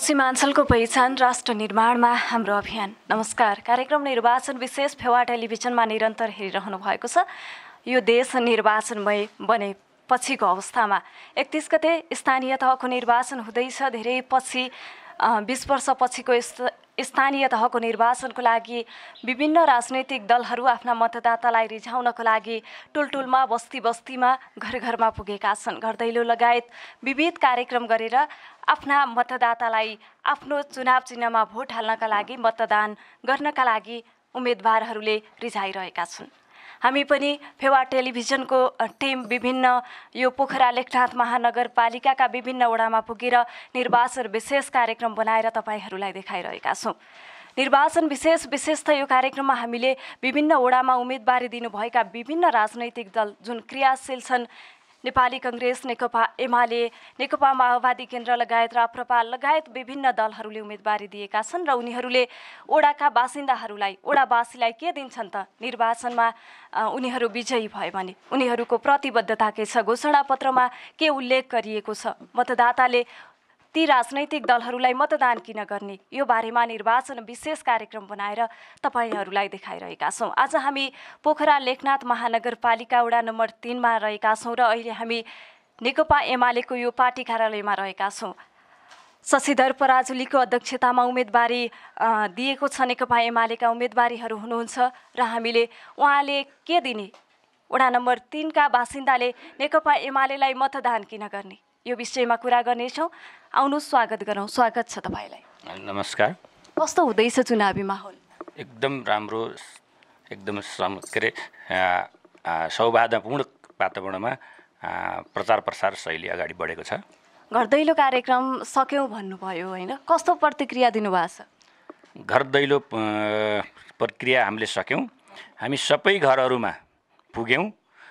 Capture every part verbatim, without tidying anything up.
सीमाञ्चलको पहिचान राष्ट्र निर्माणमा हाम्रो अभियान। नमस्कार, कार्यक्रम निर्वाचन विशेष फेवा टेलिभिजनमा निरन्तर हेरिरहनु भएको छ। यो देश निर्वाचनमय बने पछिको अवस्थामा एकतीस गते स्थानीय तहको निर्वाचन हुँदैछ। धेरै पछि बीस वर्ष पछिको स्थानीय तहको निर्वाचनको लागि विभिन्न राजनैतिक दलहरू आफ्ना मतदातालाई रिझाउनको लागि टुलटुलमा, बस्ती बस्तीमा, घर घरमा पुगेका छन्। घर दैलो लगायत विविध कार्यक्रम गरेर आफ्ना मतदातालाई आफ्नो चुनाव चिन्हमा भोट हाल्नका लागि, मतदान गर्नका लागि उम्मेदवारहरूले रिझाइरहेका छन्। हामी पनि फेवा टेलिभिजनको टिम विभिन्न यो पोखरा लेखनाथ महानगरपालिकाका विभिन्न वडामा पुगेर निर्वाचन विशेष कार्यक्रम बनाएर तपाईहरूलाई देखाइरहेका छौँ। निर्वाचन विशेष विशेष त यो कार्यक्रममा हामीले विभिन्न वडामा उम्मेदवारी दिनुभएका विभिन्न राजनैतिक दल जुन क्रियाशील छन्, नेपाली कङ्ग्रेस, नेकपा एमाले, नेकपा माओवादी केन्द्र लगायत राप्रपा लगायत विभिन्न दलहरूले उम्मेदवारी दिएका छन् र उनीहरूले ओडाका बासिन्दाहरूलाई, ओडावासीलाई के दिन्छन् त? निर्वाचनमा उनीहरू विजयी भए भने उनीहरूको प्रतिबद्धता के छ, घोषणापत्रमा के उल्लेख गरिएको छ, मतदाताले ती राजनैतिक दलहरूलाई मतदान किन गर्ने, यो बारेमा निर्वाचन विशेष कार्यक्रम बनाएर तपाईहरूलाई देखाइरहेका छौँ। आज हामी पोखरा लेखनाथ महानगरपालिका वडा नम्बर तीनमा रहेका छौँ र अहिले हामी नेकपा एमालेको यो पार्टी कार्यालयमा रहेका छौँ। शशिधर पराजुलीको अध्यक्षतामा उम्मेदवारी दिएको छ। नेकपा एमालेका उम्मेदवारीहरू हुनुहुन्छ र हामीले उहाँले के दिने, वडा नम्बर तीनका बासिन्दाले नेकपा एमालेलाई मतदान किन गर्ने, यो विषयमा कुरा गर्नेछौँ। आउनु, स्वागत गरौँ। स्वागत छ तपाईँलाई। नमस्कार। कस्तो हुँदैछ चुनावी माहौल? एकदम राम्रो, एकदम के अरे सौहार्दपूर्ण वातावरणमा प्रचार प्रसार शैली अगाडि बढेको छ। घर दैलो कार्यक्रम सक्यौँ भन्नुभयो होइन, कस्तो प्रतिक्रिया दिनुभएको छ? घर दैलो प्रक्रिया हामीले सक्यौँ। हामी सबै घरहरूमा पुग्यौँ।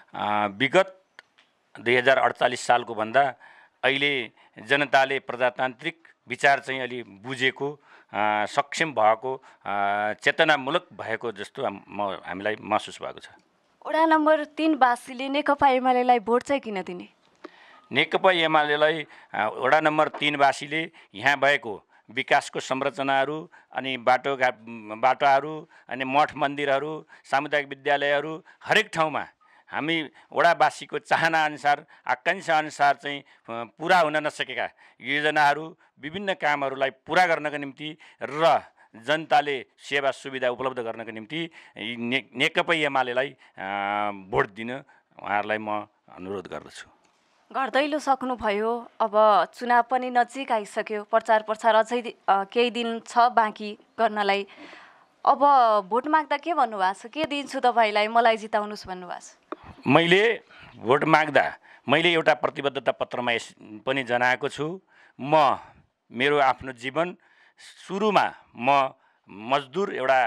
विगत दुई हजार अडचालिस सालको भन्दा अहिले जनताले प्रजातान्त्रिक विचार चाहिँ अलि बुझेको, सक्षम भएको, चेतनामूलक भएको जस्तो म हामीलाई महसुस भएको छ। वडा नम्बर तीनवासीले नेकपा एमालेलाई भोट चाहिँ किन दिने? नेकपा एमालेलाई वडा नम्बर तीनवासीले यहाँ भएको विकासको संरचनाहरू अनि बाटोघाट बाटाहरू अनि मठ मन्दिरहरू, सामुदायिक विद्यालयहरू हरेक ठाउँमा हामी वडावासीको चाहना अनुसार, आकाङ्क्षा अनुसार चाहिँ पुरा हुन नसकेका योजनाहरू, विभिन्न कामहरूलाई पुरा गर्नको निम्ति र जनताले सेवा सुविधा उपलब्ध गर्नको निम्ति ने नेकपा एमालेलाई भोट दिन उहाँहरूलाई म अनुरोध गर्दछु। घर दैलो सक्नुभयो, अब चुनाव पनि नजिक आइसक्यो, प्रचार प्रसार अझै केही दिन छ बाँकी गर्नलाई। अब भोट माग्दा के भन्नुभएको छ? के दिन्छु तपाईँलाई, मलाई जिताउनुहोस् भन्नुभएको छ? मैले भोट माग्दा मैले एउटा प्रतिबद्धता पत्रमा यस पनि जनाएको छु। म मेरो आफ्नो जीवन सुरुमा म मजदुर एउटा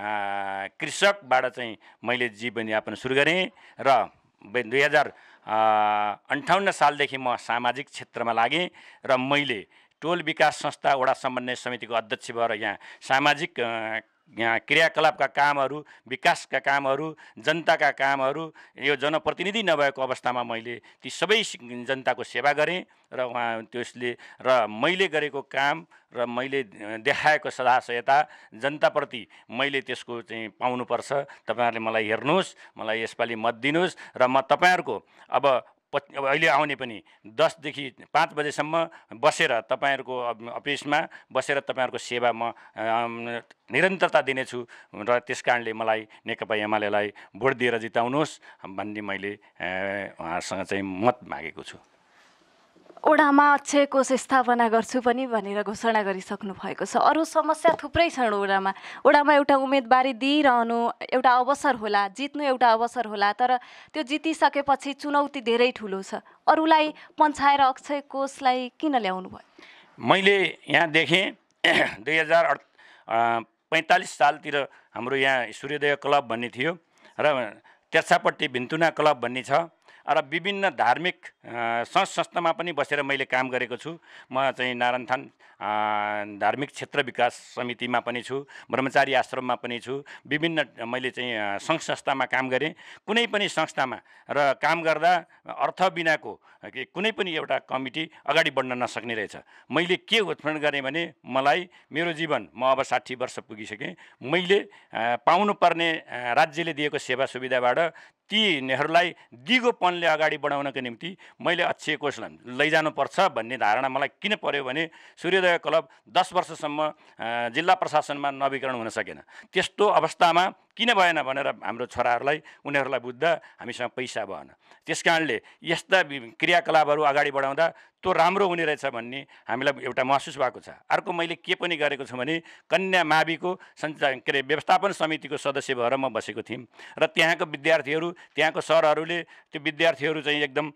कृषकबाट चाहिँ मैले जीवनयापन सुरु गरेँ र दुई हजार अन्ठाउन्न सालदेखि म सामाजिक क्षेत्रमा लागेँ र मैले टोल विकास संस्था वडा समन्वय समितिको अध्यक्ष भएर यहाँ सामाजिक यहाँ क्रियाकलापका कामहरू, विकासका कामहरू, जनताका कामहरू, यो जनप्रतिनिधि नभएको अवस्थामा मैले ती सबै जनताको सेवा गरेँ र उहाँ त्यसले र मैले गरेको काम र मैले देखाएको सदासयता जनताप्रति मैले त्यसको चाहिँ पाउनुपर्छ। तपाईँहरूले मलाई हेर्नुहोस्, मलाई यसपालि मत दिनुहोस् र म तपाईँहरूको अब अहिले आउने पनि दसदेखि पाँच बजेसम्म बसेर तपाईँहरूको अफिसमा बसेर तपाईँहरूको सेवा म निरन्तरता दिनेछु र त्यस कारणले मलाई नेकपा एमालेलाई भोट दिएर जिताउनुहोस् भन्ने मैले उहाँसँग चाहिँ मत मागेको छु। ओडामा अक्षय कोष स्थापना गर्छु पनि भनेर घोषणा गरिसक्नु भएको छ। अरू समस्या थुप्रै छन् ओडामा। ओडामा एउटा उम्मेदवारी दिइरहनु एउटा अवसर होला, जित्नु एउटा अवसर होला, तर त्यो जितिसकेपछि चुनौती धेरै ठुलो छ। अरूलाई पन्छाएर अक्षय कोषलाई किन ल्याउनु भयो? मैले यहाँ देखेँ दुई हजार पैँतालिस सालतिर हाम्रो यहाँ सूर्योदय क्लब भन्ने थियो र तेर्सापट्टि भिन्तुना क्लब भन्ने छ र विभिन्न धार्मिक संघ संस्थामा पनि बसेर मैले काम गरेको छु। म चाहिँ नारायणथान धार्मिक क्षेत्र विकास समितिमा पनि छु, ब्रह्मचारी आश्रममा पनि छु, विभिन्न मैले चाहिँ सङ्घ संस्थामा काम गरेँ। कुनै पनि संस्थामा र काम गर्दा अर्थ बिनाको कुनै पनि एउटा कमिटी अगाडि बढ्न नसक्ने रहेछ। मैले के उत्पन्न गरेँ भने मलाई मेरो जीवन, म अब साठी वर्ष पुगिसकेँ, मैले पाउनुपर्ने राज्यले दिएको सेवा सुविधाबाट तीहरूलाई दिगोपनले अगाडि बढाउनको निम्ति मैले अक्षय कोषलाई लैजानुपर्छ भन्ने धारणा मलाई किन पर्यो भने सूर्योदय क्लब दस वर्षसम्म जिल्ला प्रशासनमा नवीकरण हुन सकेन। त्यस्तो अवस्थामा किन भएन भनेर हाम्रो छोराहरूलाई उनीहरूलाई बुझ्दा हामीसँग पैसा भएन। त्यसकारणले यस्ता क्रियाकलापहरू अगाडि बढाउँदा त्यो राम्रो हुने रहेछ भन्ने हामीलाई एउटा महसुस भएको छ। अर्को मैले के पनि गरेको छु भने कन्या माविको सञ्चालन के अरे व्यवस्थापन समितिको सदस्य भएर म बसेको थिएँ र त्यहाँको विद्यार्थीहरू, त्यहाँको सरहरूले त्यो विद्यार्थीहरू चाहिँ एकदम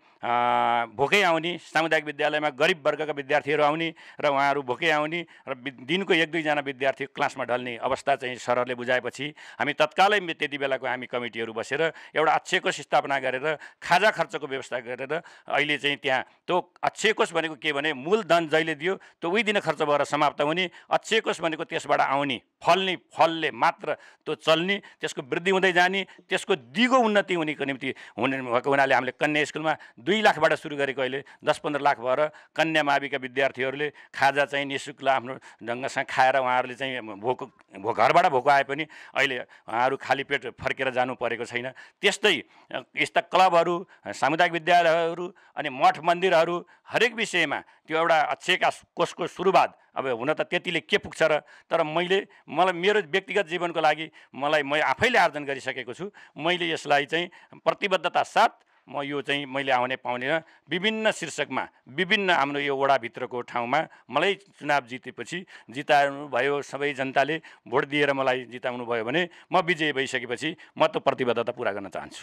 भोकै आउने, सामुदायिक विद्यालयमा गरिब वर्गका विद्यार्थीहरू आउने र उहाँहरू भोकै आउने र दिनको एक दुईजना विद्यार्थी क्लासमा ढल्ने अवस्था चाहिँ सरहरूले बुझाएपछि हामी तत्कालै त्यति बेलाको हामी कमिटीहरू बसेर एउटा अक्षय कोष स्थापना गरेर खाजा खर्चको व्यवस्था गरेर अहिले चाहिँ त्यहाँ त्यो अक्षय कोष भनेको के भने मूलधन जहिले दियो त्यो उही दिन खर्च भएर समाप्त हुने, अक्षय कोष भनेको त्यसबाट आउने फल्ने फलले मात्र त्यो चल्ने, त्यसको वृद्धि हुँदै जाने, त्यसको दिगो उन्नति हुनेको निम्ति हुने भएको हुनाले हामीले कन्या स्कुलमा दुई लाखबाट सुरु गरेको अहिले दस पन्ध्र लाख भएर कन्या माविका विद्यार्थीहरूले खाजा चाहिँ निःशुल्क आफ्नो ढङ्गसँग खाएर उहाँहरूले चाहिँ भोको भो घरबाट भोको आए पनि अहिले उहाँहरू खाली पेट फर्केर जानु परेको छैन। त्यस्तै यस्ता क्लबहरू, सामुदायिक विद्यालयहरू अनि मठ मन्दिरहरू हरेक विषयमा त्यो एउटा अक्षयका कोषको सुरुवात अब हुन त त्यतिले के पुग्छ र, तर मैले मलाई मेरो व्यक्तिगत जीवनको लागि मलाई म आफैले आर्जन गरिसकेको छु। मैले यसलाई चाहिँ प्रतिबद्धता साथ म यो चाहिँ मैले आउने पाउने विभिन्न शीर्षकमा विभिन्न हाम्रो यो वडाभित्रको ठाउँमा मलाई चुनाव जितेपछि जिताउनु भयो, सबै जनताले भोट दिएर मलाई जिताउनु भयो भने म विजयी भइसकेपछि म त प्रतिबद्धता पुरा गर्न चाहन्छु।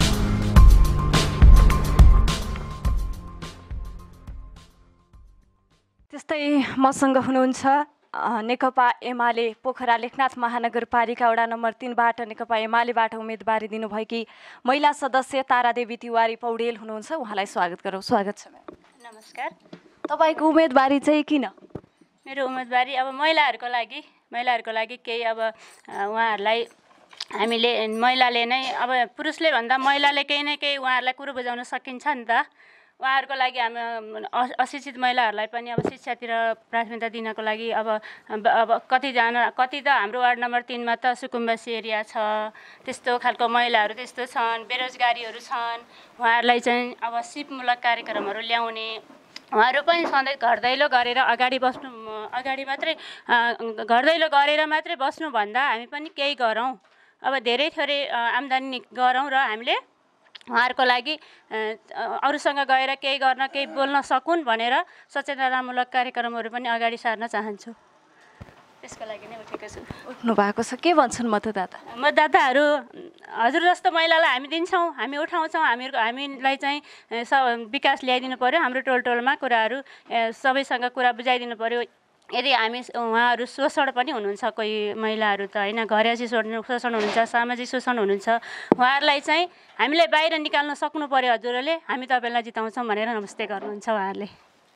त्यस्तै मसँग हुनुहुन्छ नेकपा एमाले पोखरा लेखनाथ महानगरपालिका वडा नम्बर तीनबाट नेकपा एमालेबाट उम्मेदवारी दिनुभएकी महिला सदस्य तारादेवी तिवारी पौडेल हुनुहुन्छ। उहाँलाई स्वागत गरौँ। स्वागत छ। नमस्कार। तपाईँको उम्मेदवारी चाहिँ किन? मेरो उम्मेदवारी अब महिलाहरूको लागि महिलाहरूको लागि केही अब उहाँहरूलाई हामीले महिलाले नै अब पुरुषले भन्दा महिलाले केही न केही उहाँहरूलाई कुरो बुझाउन सकिन्छ नि त। उहाँहरूको लागि हामी अशिक्षित महिलाहरूलाई पनि अब शिक्षातिर प्राथमिकता दिनको लागि अब अब कतिजना कति त हाम्रो वार्ड नम्बर तिनमा त सुकुम्बासी एरिया छ, त्यस्तो खालको महिलाहरू त्यस्तो छन्, बेरोजगारीहरू छन्। उहाँहरूलाई चाहिँ अब सिपमूलक कार्यक्रमहरू ल्याउने, उहाँहरू पनि सधैँ घर दैलो गरेर अगाडि बस्नु, अगाडि मात्रै घर दैलो गरेर मात्रै बस्नुभन्दा हामी पनि केही गरौँ, अब धेरै थोरै आम्दानी गरौँ र हामीले उहाँहरूको लागि अरूसँग गएर केही गर्न, केही बोल्न सकुन् भनेर सचेतनामूलक कार्यक्रमहरू पनि अगाडि सार्न चाहन्छु। त्यसको लागि नै उठेको छु। उठ्नु भएको छ। के भन्छन् मतदाता? मतदाताहरू हजुर जस्तो महिलालाई हामी दिन्छौँ, हामी उठाउँछौँ, हामीहरूको हामीलाई चाहिँ स विकास ल्याइदिनु पऱ्यो, हाम्रो टोल टोलमा कुराहरू सबैसँग कुरा बुझाइदिनु पऱ्यो। यदि हामी उहाँहरू शोषण पनि हुनुहुन्छ, कोही महिलाहरू त होइन, घरेसी शोषण शोषण हुनुहुन्छ, सामाजिक शोषण हुनुहुन्छ, उहाँहरूलाई चाहिँ हामीले बाहिर निकाल्न सक्नु पऱ्यो। हजुरहरूले हामी तपाईँलाई जिताउँछौँ भनेर नमस्ते गर्नुहुन्छ उहाँहरूले।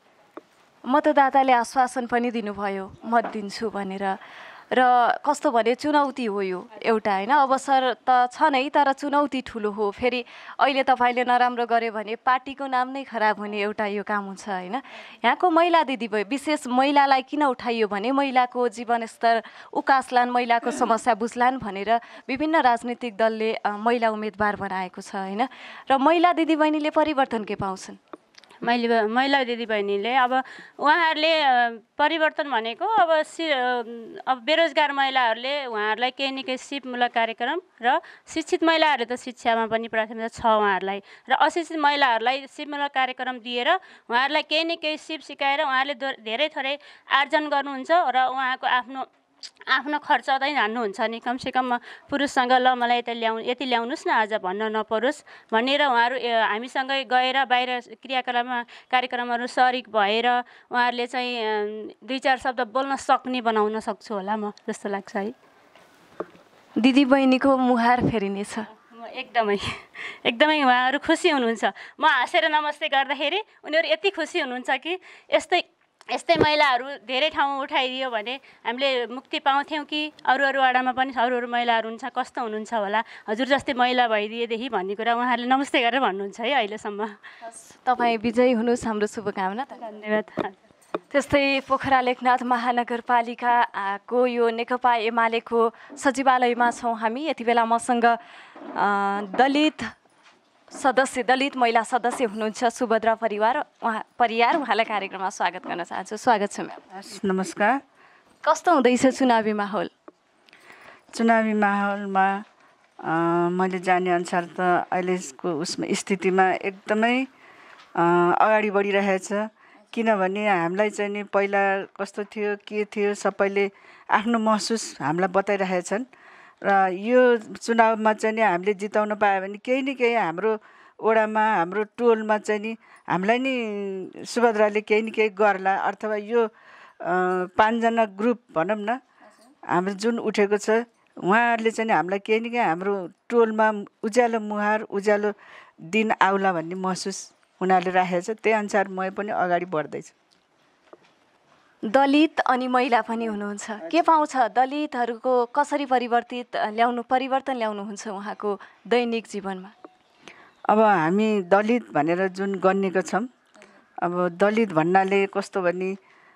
मतदाताले आश्वासन पनि दिनुभयो मत दिन्छु भनेर, र कस्तो भने चुनौती हो यो एउटा होइन, अवसर त छ नै तर चुनौती ठुलो हो। फेरि अहिले तपाईँले नराम्रो गर्यो भने पार्टीको नाम नै खराब हुने एउटा यो काम हुन्छ होइन। यहाँको महिला दिदीबहिनी, विशेष महिलालाई किन उठाइयो भने महिलाको जीवनस्तर उकास्लान्, महिलाको समस्या बुझ्लान् भनेर विभिन्न राजनीतिक दलले महिला उम्मेदवार बनाएको छ होइन। र महिला दिदीबहिनीले परिवर्तन के पाउँछन्? मैले महिला दिदीबहिनीले अब उहाँहरूले परिवर्तन भनेको अब सि अब बेरोजगार महिलाहरूले उहाँहरूलाई केही न केही सिपमूलक कार्यक्रम र शिक्षित महिलाहरूले त शिक्षामा पनि प्राथमिकता छ उहाँहरूलाई, र अशिक्षित महिलाहरूलाई सिपमूलक कार्यक्रम दिएर उहाँहरूलाई केही न केही सिप सिकाएर उहाँहरूले धेरै थोरै आर्जन गर्नुहुन्छ र उहाँको आफ्नो आफ्नो खर्च चाहिँ हान्नुहुन्छ नि। कमसेकम पुरुषसँग ल मलाई यता ल्याउ यति ल्याउनुहोस् न आज भन्न नपरोस् भनेर उहाँहरू हामीसँगै गएर बाहिर क्रियाकलापमा कार्यक्रमहरू सरिक भएर उहाँहरूले चाहिँ दुई चार शब्द बोल्न सक्ने बनाउन सक्छु होला म जस्तो लाग्छ है। दिदीबहिनीको मुहार फेरिनेछ। एकदमै एकदमै उहाँहरू खुसी हुनुहुन्छ। म हाँसेर नमस्ते गर्दाखेरि उनीहरू यति खुसी हुनुहुन्छ कि यस्तै यस्तै महिलाहरू धेरै ठाउँमा उठाइदियो भने हामीले मुक्ति पाउँथ्यौँ कि अरू अरू वडामा पनि अरू अरू महिलाहरू हुन्छ कस्तो हुनुहुन्छ होला, हजुर जस्तै महिला भइदिएदेखि भन्ने कुरा उहाँहरूले नमस्ते गरेर भन्नुहुन्छ है अहिलेसम्म। तपाईँ विजयी हुनुहोस्, हाम्रो शुभकामना। धन्यवाद। त्यस्तै पोखरा लेखनाथ महानगरपालिकाको यो नेकपा एमालेको सचिवालयमा छौँ हामी। यति बेला मसँग दलित सदस्य दलित महिला सदस्य हुनुहुन्छ सुभद्रा परिवार उहाँ परियार उहाँलाई कार्यक्रममा स्वागत गर्न चाहन्छु। स्वागत छ म्याम। हस्, नमस्कार। कस्तो हुँदैछ चुनावी माहौल? चुनावी माहौलमा मैले जाने अनुसार त अहिलेको उसमा स्थितिमा एकदमै अगाडि बढिरहेछ। किनभने हामीलाई चाहिँ नि पहिला कस्तो थियो के थियो सबैले आफ्नो महसुस हामीलाई बताइरहेछन् र यो चुनावमा चाहिँ नि हामीले जिताउन पायो भने केही न केही हाम्रो वडामा हाम्रो टोलमा चाहिँ नि हामीलाई नि सुभद्राले केही न केही गर्ला, अथवा यो पाँचजना ग्रुप भनौँ न हाम्रो जुन उठेको छ उहाँहरूले चाहिँ हामीलाई केही न केही हाम्रो टोलमा उज्यालो मुहार उज्यालो दिन आउला भन्ने महसुस उनीहरूले राखेको छ। त्यही अनुसार म पनि अगाडि बढ्दैछु। दलित अनि महिला पनि हुनुहुन्छ, के पाउँछ दलितहरूको कसरी परिवर्तित ल्याउनु परिवर्तन ल्याउनुहुन्छ उहाँको दैनिक जीवनमा? अब हामी दलित भनेर जुन गनिएको छौँ, अब दलित भन्नाले कस्तो भने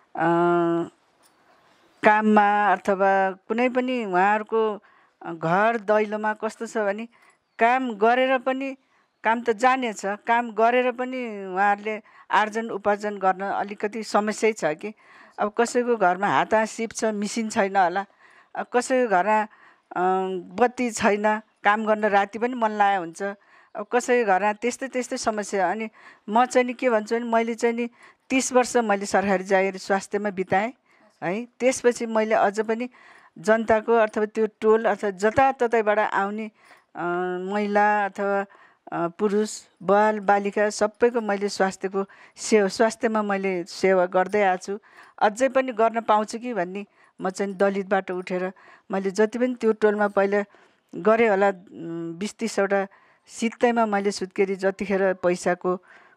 काममा अथवा कुनै पनि उहाँहरूको घर दैलोमा कस्तो छ भने काम गरेर पनि काम त जानेछ, काम गरेर पनि उहाँहरूले आर्जन उपार्जन गर्न अलिकति समस्यै छ कि। अब कसैको घरमा हात सिप छ, मिसिन छैन होला, अब कसैको घरमा बत्ती छैन, काम गर्न राति पनि मन लागेको हुन्छ, अब कसैको घरमा त्यस्तै त्यस्तै समस्या। अनि म चाहिँ नि के भन्छु भने मैले चाहिँ नि तिस वर्ष मैले सरकारी जागिर स्वास्थ्यमा बिताएँ है। त्यसपछि मैले अझ पनि जनताको अथवा त्यो टोल अथवा जताततैबाट आउने महिला अथवा पुरुष बाल बालिका सबैको मैले स्वास्थ्यको सेवा स्वास्थ्यमा मैले सेवा गर्दै आएको छु, अझै पनि गर्न पाउँछु कि भन्ने म चाहिँ दलितबाट उठेर मैले जति पनि त्यो टोलमा पहिला गरेँ होला बिस तिसवटा सित्तैमा मैले सुत्केरी जतिखेर पैसाको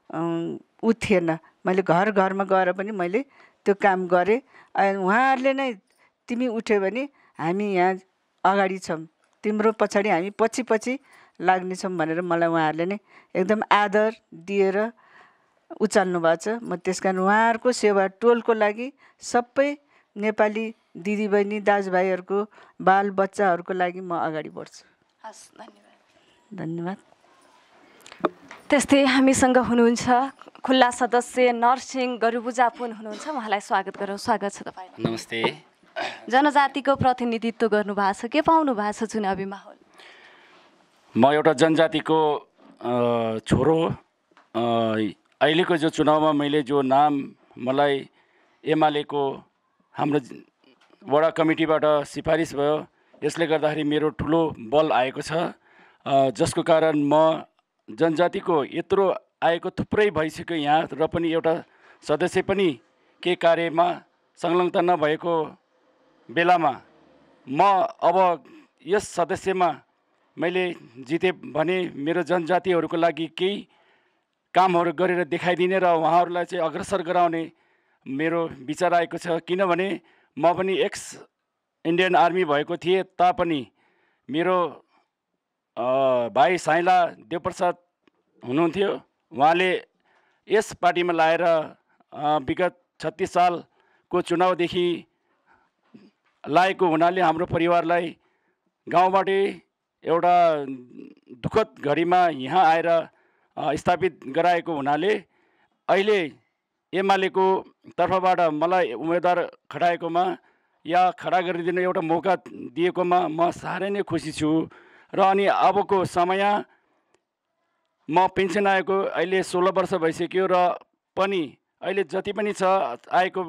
उ थिएन, मैले घर घरमा गएर पनि मैले त्यो काम गरेँ। उहाँहरूले नै तिमी उठ्यो भने हामी यहाँ अगाडि छौँ, तिम्रो पछाडि हामी पछि पछि लाग्नेछौँ भनेर मलाई उहाँहरूले नै एकदम आदर दिएर उचाल्नु भएको छ। म त्यस कारण उहाँहरूको सेवा टोलको लागि सबै नेपाली दिदीबहिनी दाजुभाइहरूको बाल बच्चाहरूको लागि म अगाडि बढ्छु। हस्, धन्यवाद। धन्यवाद। त्यस्तै हामीसँग हुनुहुन्छ खुल्ला सदस्य नरसिंह गरुबुजा पुन हुनुहुन्छ, उहाँलाई स्वागत गरौँ। स्वागत छ तपाईँलाई। नमस्ते। जनजातिको प्रतिनिधित्व गर्नुभएको छ, के पाउनु भएको छ चुनावी माहौल? म एउटा जनजातिको छोरो। अहिलेको जो चुनावमा मैले जो नाम मलाई एमालेको हाम्रो वडा कमिटीबाट सिफारिस भयो, यसले गर्दाखेरि मेरो ठुलो बल आएको छ, जसको कारण म जनजातिको यत्रो आएको थुप्रै भइसक्यो यहाँ र पनि एउटा सदस्य पनि के कार्यमा संलग्न नभएको बेलामा म अब यस सदस्यमा मैले जिते भने मेरो जनजातिहरूको लागि केही कामहरू गरेर देखाइदिने र उहाँहरूलाई चाहिँ अग्रसर गराउने मेरो विचार आएको छ। किनभने म पनि एक्स इन्डियन आर्मी भएको थिएँ तापनि मेरो भाइ साइला देवप्रसाद हुनुहुन्थ्यो, उहाँले यस पार्टीमा लाएर विगत छत्तिस सालको चुनावदेखि लागेको हुनाले हाम्रो परिवारलाई गाउँबाटै एउटा दुःखद घडीमा यहाँ आएर स्थापित गराएको हुनाले अहिले एमालेको तर्फबाट मलाई उम्मेदवार खडाएकोमा या खडा गरिदिनु एउटा मौका दिएकोमा म साह्रै नै खुसी छु। र अनि अबको समय म पेन्सन आएको अहिले सोह्र वर्ष भइसक्यो र पनि अहिले जति पनि छ आएको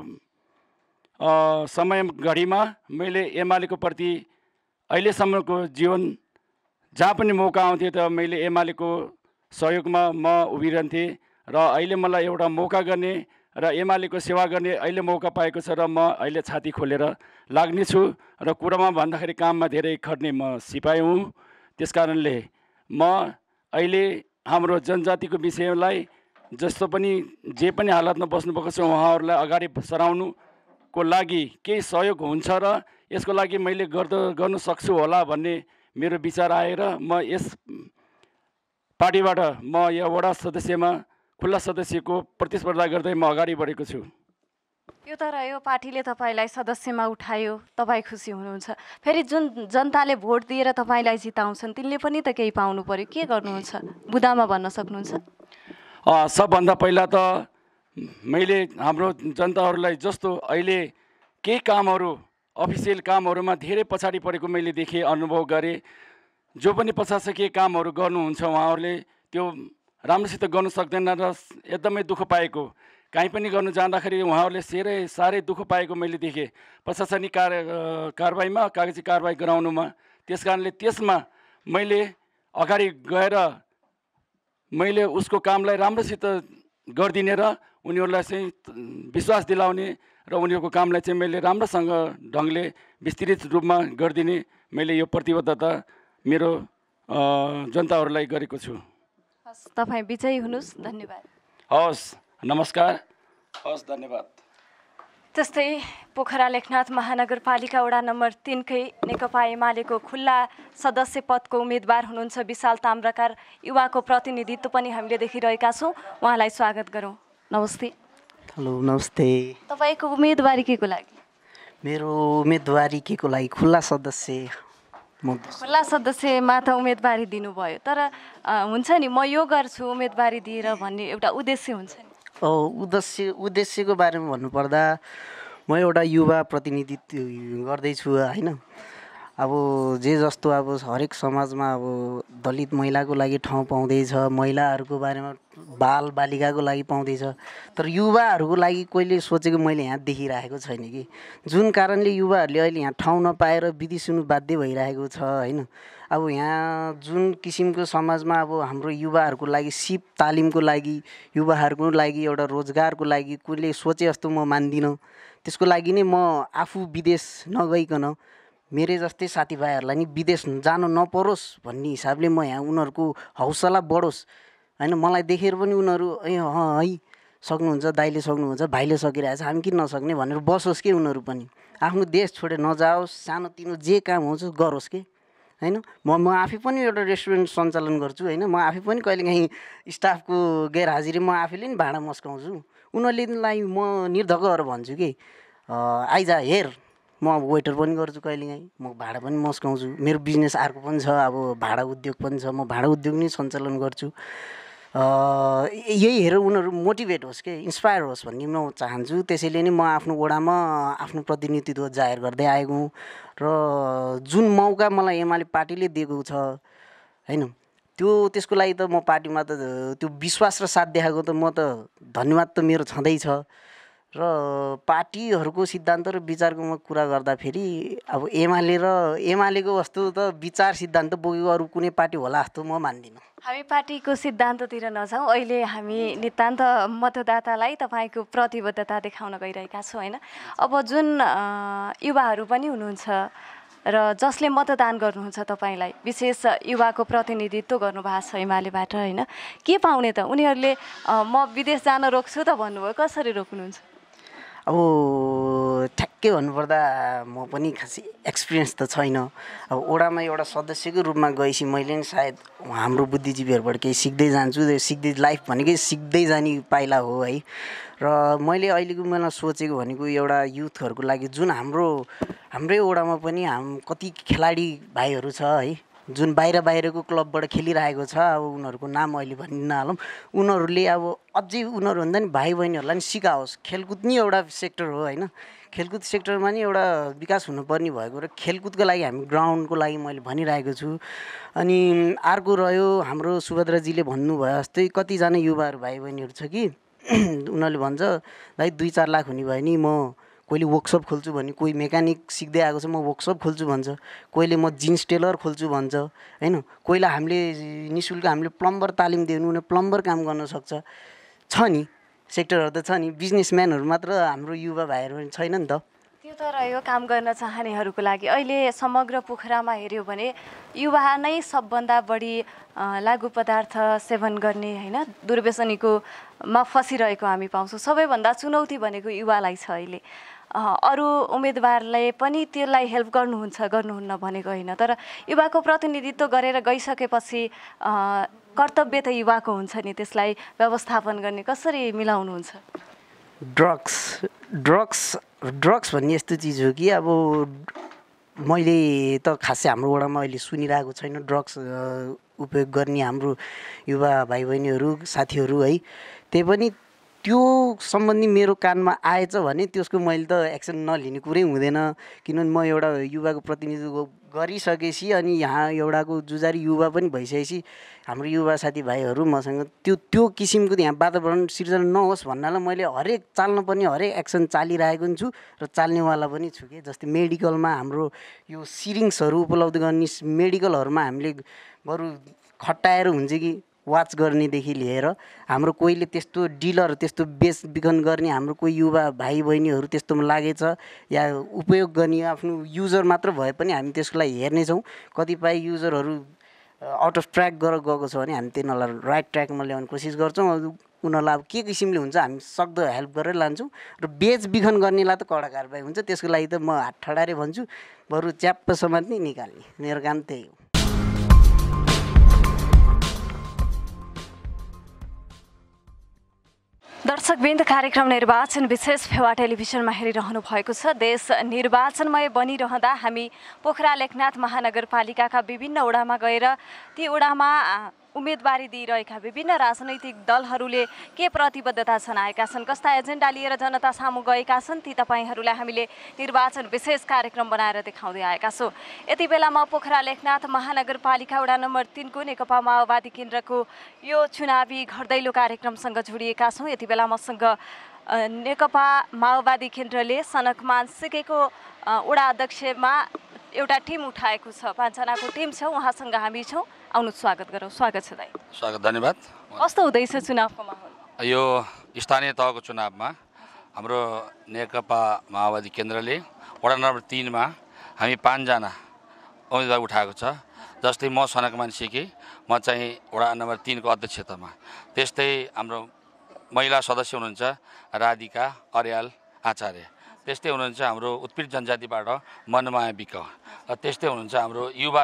समय घडीमा मैले एमालेको प्रति अहिलेसम्मको जीवन जहाँ पनि मौका आउँथ्यो त मैले एमालेको सहयोगमा म उभिरहन्थेँ र अहिले मलाई एउटा मौका गर्ने र एमालेको सेवा गर्ने अहिले मौका पाएको छ र म अहिले छाती खोलेर लाग्नेछु। र कुरामा भन्दाखेरि काममा धेरै खट्ने म सिपाही हुँ, त्यस कारणले म अहिले हाम्रो जनजातिको विषयलाई जस्तो पनि जे पनि हालतमा बस्नुभएको छ उहाँहरूलाई अगाडि सराउनुको लागि केही सहयोग हुन्छ र यसको लागि मैले गर्द गर्न सक्छु होला भन्ने मेरो विचार आएर म यस पार्टीबाट म यो वडा सदस्यमा खुल्ला सदस्यको प्रतिस्पर्धा गर्दै म अगाडि बढेको छु। यो त रह्यो पार्टीले तपाईँलाई सदस्यमा उठायो, तपाईँ खुसी हुनुहुन्छ। फेरि जुन जनताले भोट दिएर तपाईँलाई जिताउँछन् तिनले पनि त केही पाउनु पर्यो, के गर्नुहुन्छ बुदामा भन्न सक्नुहुन्छ? सबभन्दा पहिला त मैले हाम्रो जनताहरूलाई जस्तो अहिले केही कामहरू अफिसियल कामहरूमा धेरै पछाडि परेको मैले देखेँ, अनुभव गरेँ। जो पनि प्रशासकीय कामहरू गर्नुहुन्छ उहाँहरूले त्यो राम्रोसित गर्नु सक्दैन र एकदमै दुःख पाएको, काहीँ पनि गर्नु जाँदाखेरि उहाँहरूले सेरै साह्रै दुःख पाएको मैले देखेँ प्रशासनिक कार्य कारबाहीमा, कागजी कारबाही गराउनुमा। त्यस कारणले त्यसमा मैले अगाडि गएर मैले उसको कामलाई राम्रोसित गरिदिने र उनीहरूलाई चाहिँ विश्वास दिलाउने र उनीहरूको कामलाई चाहिँ मैले राम्रोसँग ढङ्गले विस्तृत रूपमा गरिदिने मैले यो प्रतिबद्धता मेरो जनताहरूलाई गरेको छु। हस्, तपाईँ विजयी हुनुहोस्। धन्यवाद। हवस्, नमस्कार। हवस्, धन्यवाद। त्यस्तै पोखरा लेखनाथ महानगरपालिका वडा नम्बर तिनकै नेकपा एमालेको खुल्ला सदस्य पदको उम्मेदवार हुनुहुन्छ विशाल ताम्राकार। युवाको प्रतिनिधित्व पनि हामीले देखिरहेका छौँ, उहाँलाई स्वागत गरौँ। नमस्ते। हेलो, नमस्ते। तपाईँको उम्मेदवारी के को लागि? मेरो उम्मेदवारी के को लागि? खुल्ला सदस्य। खुल्ला सदस्यमा त उम्मेदवारी दिनुभयो, तर हुन्छ नि म यो गर्छु उम्मेदवारी दिएर भन्ने एउटा उद्देश्य हुन्छ नि। ओ उद्देश्य उद्देश्यको बारेमा भन्नुपर्दा म एउटा युवा प्रतिनिधित्व गर्दैछु होइन। अब जे जस्तो अब हरेक समाजमा अब दलित महिलाको लागि ठाउँ पाउँदैछ, महिलाहरूको बारेमा बाल बालिकाको लागि पाउँदैछ, तर युवाहरूको लागि कहिले सोचेको मैले यहाँ देखिरहेको छैन कि, जुन कारणले युवाहरूले अहिले यहाँ ठाउँ नपाएर बिदिसुनु बाध्य भइरहेको छ होइन। अब यहाँ जुन किसिमको समाजमा अब हाम्रो युवाहरूको लागि सिप तालिमको लागि, युवाहरूको लागि एउटा रोजगारको लागि कहिले सोचे जस्तो म मान्दिनँ। त्यसको लागि नै म आफू विदेश नगइकन मेरे जस्तै साथीभाइहरूलाई नि विदेश जानु नपरोस् भन्ने हिसाबले म यहाँ उनीहरूको हौसला बढोस् होइन। मलाई देखेर पनि उनीहरू ए अँ है सक्नुहुन्छ, दाइले सक्नुहुन्छ, भाइले सकिरहेछ, हामी किन नसक्ने भनेर बसोस् कि उनीहरू पनि आफ्नो देश छोडेर नजाओस्, सानोतिनो जे काम हुन्छ गरोस् कि होइन। म म आफै पनि एउटा रेस्टुरेन्ट सञ्चालन गर्छु होइन। म आफै पनि कहिलेकाहीँ स्टाफको गैरहाजिरी म आफैले नि भाडा मस्काउँछु। उनीहरूलाई म निर्धक्क गरेर भन्छु कि आइज हेर, म वेटर पनि गर्छु कहिलेकाहीँ, म भाडा पनि मस्काउँछु। मेरो बिजनेस अर्को पनि छ, अब भाडा उद्योग पनि छ, म भाडा उद्योग नै सञ्चालन गर्छु। यही हेरेर उनीहरू मोटिभेट होस् कि इन्सपायर होस् भन्ने म चाहन्छु। त्यसैले नै म आफ्नो वडामा आफ्नो प्रतिनिधित्व जाहेर गर्दै आएको हुँ र जुन मौका मलाई एमाले पार्टीले दिएको छ होइन, त्यो त्यसको लागि त म पार्टीमा त त्यो विश्वास र साथ देखाएको त म त धन्यवाद त मेरो छँदैछ। र पार्टीहरूको सिद्धान्त र विचारको म कुरा गर्दाखेरि अब एमाले र एमालेको वस्तु त विचार सिद्धान्त बोकेको अरू कुनै पार्टी होला जस्तो म मान्दिनँ। हामी पार्टीको सिद्धान्ततिर नजाउँ, अहिले हामी नितान्त मतदातालाई तपाईँको प्रतिबद्धता देखाउन गइरहेका छौँ होइन। अब जुन युवाहरू पनि हुनुहुन्छ र जसले मतदान गर्नुहुन्छ तपाईँलाई, विशेष युवाको प्रतिनिधित्व गर्नुभएको छ एमालेबाट होइन, के पाउने त? उनीहरूले म विदेश जान रोक्छु त भन्नुभयो, कसरी रोक्नुहुन्छ? अब ठ्याक्कै भन्नुपर्दा म पनि खासै एक्सपिरियन्स त छैन। अब वडामा एउटा सदस्यको रूपमा गएपछि मैले नि सायद हाम्रो बुद्धिजीवीहरूबाट केही सिक्दै जान्छु। सिक्दै लाइफ भनेकै सिक्दै जाने पाइला हो है। र मैले अहिलेको मलाई सोचेको भनेको एउटा युथहरूको लागि जुन हाम्रो हाम्रै वडामा पनि हाम कति खेलाडी भाइहरू छ है, जुन बाहिर बाहिरको क्लबबाट खेलिरहेको छ। अब उनीहरूको नाम अहिले भन्न नहालौँ। उनीहरूले अब अझै उनीहरू भन्दा नि भाइ बहिनीहरूलाई नि सिकाओस्। खेलकुद नि एउटा सेक्टर हो होइन। खेलकुद सेक्टरमा नि एउटा विकास हुनुपर्ने भएको र खेलकुदको लागि हामी ग्राउन्डको लागि मैले भनिरहेको छु। अनि अर्को रह्यो हाम्रो सुभद्राजीले भन्नुभयो जस्तै कतिजना युवाहरू भाइ बहिनीहरू छ कि उनीहरूले भन्छ भाइ दुई चार लाख हुने भयो नि म कोहीले वर्कसप खोल्छु भने, कोही मेकानिक सिक्दै आएको छ म वर्कसप खोल्छु भन्छ, कोहीले म जिन्स टेलर खोल्छु भन्छ होइन। कोहीलाई हामीले नि शुल्क हामीले प्लम्बर तालिम दिनु भने प्लम्बर काम गर्न सक्छ। छ नि सेक्टरहरू त छ नि, बिजनेसम्यानहरू मात्र हाम्रो युवा भाइहरू छैन नि त। त्यो त रह्यो काम गर्न चाहनेहरूको लागि। अहिले समग्र पोखरामा हेऱ्यो भने युवा नै सबभन्दा बढी लागु पदार्थ सेवन गर्ने होइन दुर्व्यसनीकोमा फसिरहेको हामी पाउँछौँ। सबैभन्दा चुनौती भनेको युवालाई छ अहिले। अरू उम्मेदवारले पनि त्यसलाई हेल्प गर्नुहुन्छ गर्नुहुन्न भनेको होइन, तर युवाको प्रतिनिधित्व गरेर गइसकेपछि कर्तव्य त युवाको हुन्छ नि, त्यसलाई व्यवस्थापन गर्ने कसरी मिलाउनुहुन्छ? ड्रग्स ड्रग्स ड्रग्स भन्ने यस्तो चिज हो कि अब मैले त खासै हाम्रो वडामा अहिले सुनिरहेको छैन ड्रग्स उपयोग गर्ने हाम्रो युवा भाइ बहिनीहरू साथीहरू है। त्यही पनि त्यो सम्बन्धी मेरो कानमा आएछ भने त्यसको मैले त एक्सन नलिने कुरै हुँदैन, किनभने म एउटा युवाको प्रतिनिधित्व गरिसकेपछि अनि यहाँ एउटाको जुजारी युवा पनि भइसकेपछि हाम्रो युवा साथीभाइहरू मसँग त्यो त्यो किसिमको यहाँ वातावरण सिर्जना नहोस् भन्नालाई मैले हरेक चाल्नुपर्ने हरेक एक्सन चालिरहेको छु र चाल्नेवाला पनि छु कि। जस्तै मेडिकलमा हाम्रो यो सिरिङ्सहरू उपलब्ध गर्ने मेडिकलहरूमा हामीले बरु खट्टाएर हुन्छ कि वाच गर्नेदेखि लिएर हाम्रो कोहीले त्यस्तो डिलर त्यस्तो बेचबिखन गर्ने हाम्रो कोही युवा भाइ बहिनीहरू त्यस्तोमा लागेछ या उपयोग गर्ने आफ्नो युजर मात्र भए पनि हामी त्यसको लागि हेर्नेछौँ। कतिपय युजरहरू आउट अफ ट्र्याक गरेर गएको छ भने हामी तिनीहरूलाई राइट ट्र्याकमा ल्याउने कोसिस गर्छौँ। उनीहरूलाई अब के किसिमले हुन्छ हामी सक्दो हेल्प गरेर लान्छौँ र बेचबिखन गर्नेलाई त कडा कारबाही हुन्छ, त्यसको लागि त म हात ठडारे भन्छु, बरु च्याप्प समात्ने निकाल्ने, मेरो काम त्यही हो। दर्शकवृन्द, कार्यक्रम निर्वाचन विशेष फेवा टेलिभिजनमा हेरिरहनु भएको छ। देश निर्वाचनमय बनिरहँदा हामी पोखरा लेखनाथ महानगरपालिकाका विभिन्न वडामा गएर ती वडामा उम्मेदवारी दिइरहेका विभिन्न राजनैतिक दलहरूले के प्रतिबद्धता जनाएका छन्, कस्ता एजेन्डा लिएर जनता सामु गएका छन्, ती तपाईँहरूलाई हामीले निर्वाचन विशेष कार्यक्रम बनाएर देखाउँदै आएका छौँ। यति बेला म पोखरा लेखनाथ महानगरपालिका वडा नम्बर तिनको नेकपा माओवादी केन्द्रको यो चुनावी घरदैलो कार्यक्रमसँग जोडिएका छौँ। यति बेला मसँग नेकपा माओवादी केन्द्रले सनकमान सिकेको वडा अध्यक्षमा एउटा टिम उठाएको छ, पाँचजनाको टिम छ, उहाँसँग हामी छौँ। आउनु स्वागत गरौँ। स्वागत छ दाइ। स्वागत, धन्यवाद। कस्तो हुँदैछ चुनावको माहौल? यो स्थानीय तहको चुनावमा हाम्रो नेकपा माओवादी केन्द्रले वडा नम्बर तिनमा हामी पाँचजना उम्मेदवार उठाएको छ। जस्तै म सनकमान सिके, म चाहिँ वडा नम्बर तिनको अध्यक्षतामा। त्यस्तै हाम्रो महिला सदस्य हुनुहुन्छ राधिका अर्याल आचार्य, त्यस्तै हुनुहुन्छ हाम्रो उत्पीडित जनजातिबाट मनमाया विक, त्यस्तै हुनुहुन्छ हाम्रो युवा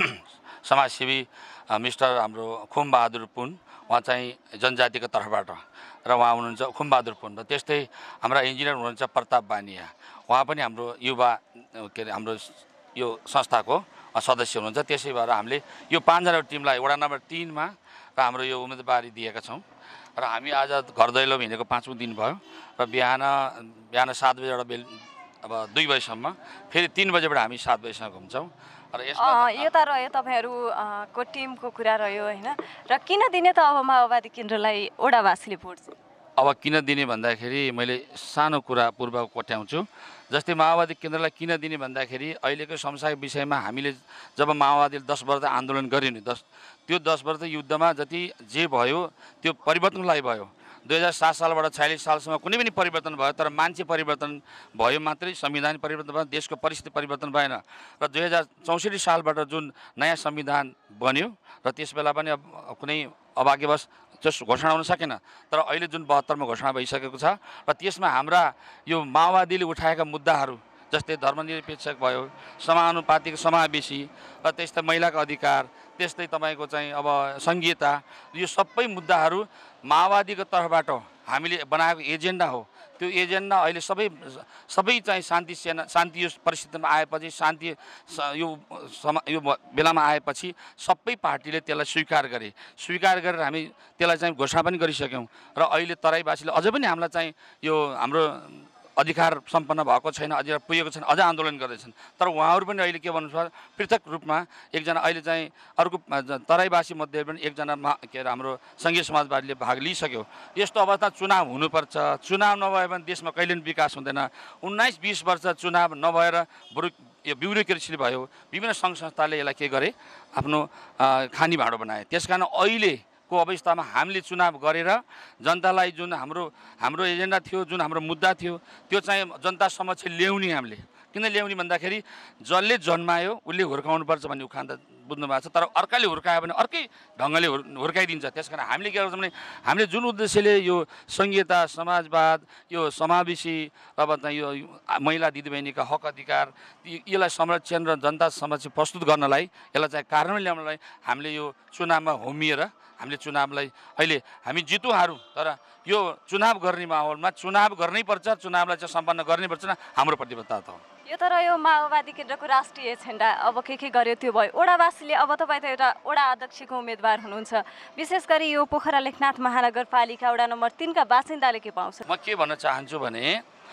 समाजसेवी मिस्टर हाम्रो खुमबहादुर पुन, उहाँ चाहिँ जनजातिको तर्फबाट र उहाँ हुनुहुन्छ खुमबहादुर पुन, र त्यस्तै हाम्रा इन्जिनियर हुनुहुन्छ प्रताप बानिया, उहाँ पनि हाम्रो युवा के अरे हाम्रो यो संस्थाको सदस्य हुनुहुन्छ। त्यसै भएर हामीले यो पाँचजना टिमलाई वडा नम्बर तिनमा र हाम्रो यो उम्मेदवारी दिएका छौँ र हामी आज घर दैलो हिँडेको पाँचौँ दिन भयो र बिहान बिहान सात बजीबाट बेल अब दुई बजीसम्म फेरि तिन बजीबाट हामी सात बजीसम्म घुम्छौँ र यसमा यो त रह्यो तपाईँहरूको टिमको कुरा रह्यो होइन, र किन दिने त अब माओवादी केन्द्रलाई वडावासीले भोट? अब किन दिने भन्दाखेरि मैले सानो कुरा पूर्व कोट्याउँछु। जस्तै माओवादी केन्द्रलाई किन दिने भन्दाखेरि अहिलेको समस्याको विषयमा हामीले जब माओवादीले दस वर्ष आन्दोलन गर्यो नि, दस त्यो दस वर्ष युद्धमा जति जे भयो त्यो परिवर्तनको लागि भयो। दुई हजार सात सालबाट छयालिस सालसम्म कुनै पनि परिवर्तन भयो, तर मान्छे परिवर्तन भयो मात्रै, संविधान परिवर्तन भयो, देशको परिस्थिति परिवर्तन भएन। र दुई हजार चौसठी सालबाट जुन नयाँ संविधान बन्यो र त्यस बेला पनि अब कुनै अभाग्यवश जस घोषणा हुन सकेन, तर अहिले जुन बहत्तरमा घोषणा भइसकेको छ र त्यसमा हाम्रा यो माओवादीले उठाएका मुद्दाहरू जस्तै धर्मनिरपेक्ष भयो, समानुपातिक समावेशी र त्यस्तै महिलाको अधिकार, त्यस्तै तपाईँको चाहिँ अब सङ्घीयता, यो सबै मुद्दाहरू माओवादीको तर्फबाट हामीले बनाएको एजेन्डा हो। त्यो एजेन्डा अहिले सबै सबै चाहिँ शान्ति सेना शान्ति यो परिस्थितिमा आएपछि, शान्ति यो समा यो बेलामा आएपछि सबै पार्टीले त्यसलाई स्वीकार गरे। स्वीकार गरेर हामी त्यसलाई चाहिँ घोषणा पनि गरिसक्यौँ र अहिले तराईवासीले अझै पनि हामीलाई चाहिँ यो हाम्रो अधिकार सम्पन्न भएको छैन, अधिकार पुगेको छैन, अझ आन्दोलन गर्दैछन्। तर उहाँहरू पनि अहिले के भन्नुहुन्छ, पृथक रूपमा एकजना अहिले चाहिँ अर्को तराईवासी मध्ये पनि एकजना के अरे हाम्रो सङ्घीय समाजवादीले भाग लिइसक्यो। यस्तो अवस्था चुनाव हुनुपर्छ, चुनाव नभए भने देशमा कहिले पनि विकास हुँदैन। उन्नाइस बिस वर्ष चुनाव नभएर बरु यो ब्युरोक्रेसी भयो, विभिन्न सङ्घ संस्थाले यसलाई के गरे आफ्नो खानी भाँडो बनाए। त्यस कारण अहिले को अवस्थामा हामीले चुनाव गरेर जनतालाई जुन हाम्रो हाम्रो एजेन्डा थियो, जुन हाम्रो मुद्दा थियो, त्यो चाहिँ जनता समक्ष ल्याउने हामीले। किन ल्याउने भन्दाखेरि जसले जन्मायो उसले हुर्काउनुपर्छ भन्ने उखान त बुझ्नु भएको छ, तर अर्काले हुर्कायो भने अर्कै ढङ्गले हुर् हुर्काइदिन्छ। त्यस कारण हामीले के गर्छौँ भने हामीले जुन उद्देश्यले यो संहिता, समाजवाद, यो समावेशी, अब चाहिँ यो महिला दिदीबहिनीका हक अधिकार यसलाई संरक्षण र जनता समक्ष प्रस्तुत गर्नलाई, यसलाई चाहिँ कार्यान्वयन ल्याउनलाई हामीले यो चुनावमा होमिएर हामीले चुनावलाई अहिले हामी जितौँ हारौँ, तर यो चुनाव गर्ने माहौलमा चुनाव गर्नै पर्छ, चुनावलाई चाहिँ सम्पन्न गर्नै पर्छ न हाम्रो प्रतिबद्धता हो। यो तर यो माओवादी केन्द्रको राष्ट्रिय एजेन्डा अब के के गर्यो त्यो भयो। ओडावासीले अब तपाईँ त एउटा ओडा अध्यक्षको उम्मेदवार हुनुहुन्छ, विशेष गरी यो पोखरा लेखनाथ महानगरपालिका वडा नम्बर तिनका बासिन्दाले के पाउँछ? म के भन्न चाहन्छु भने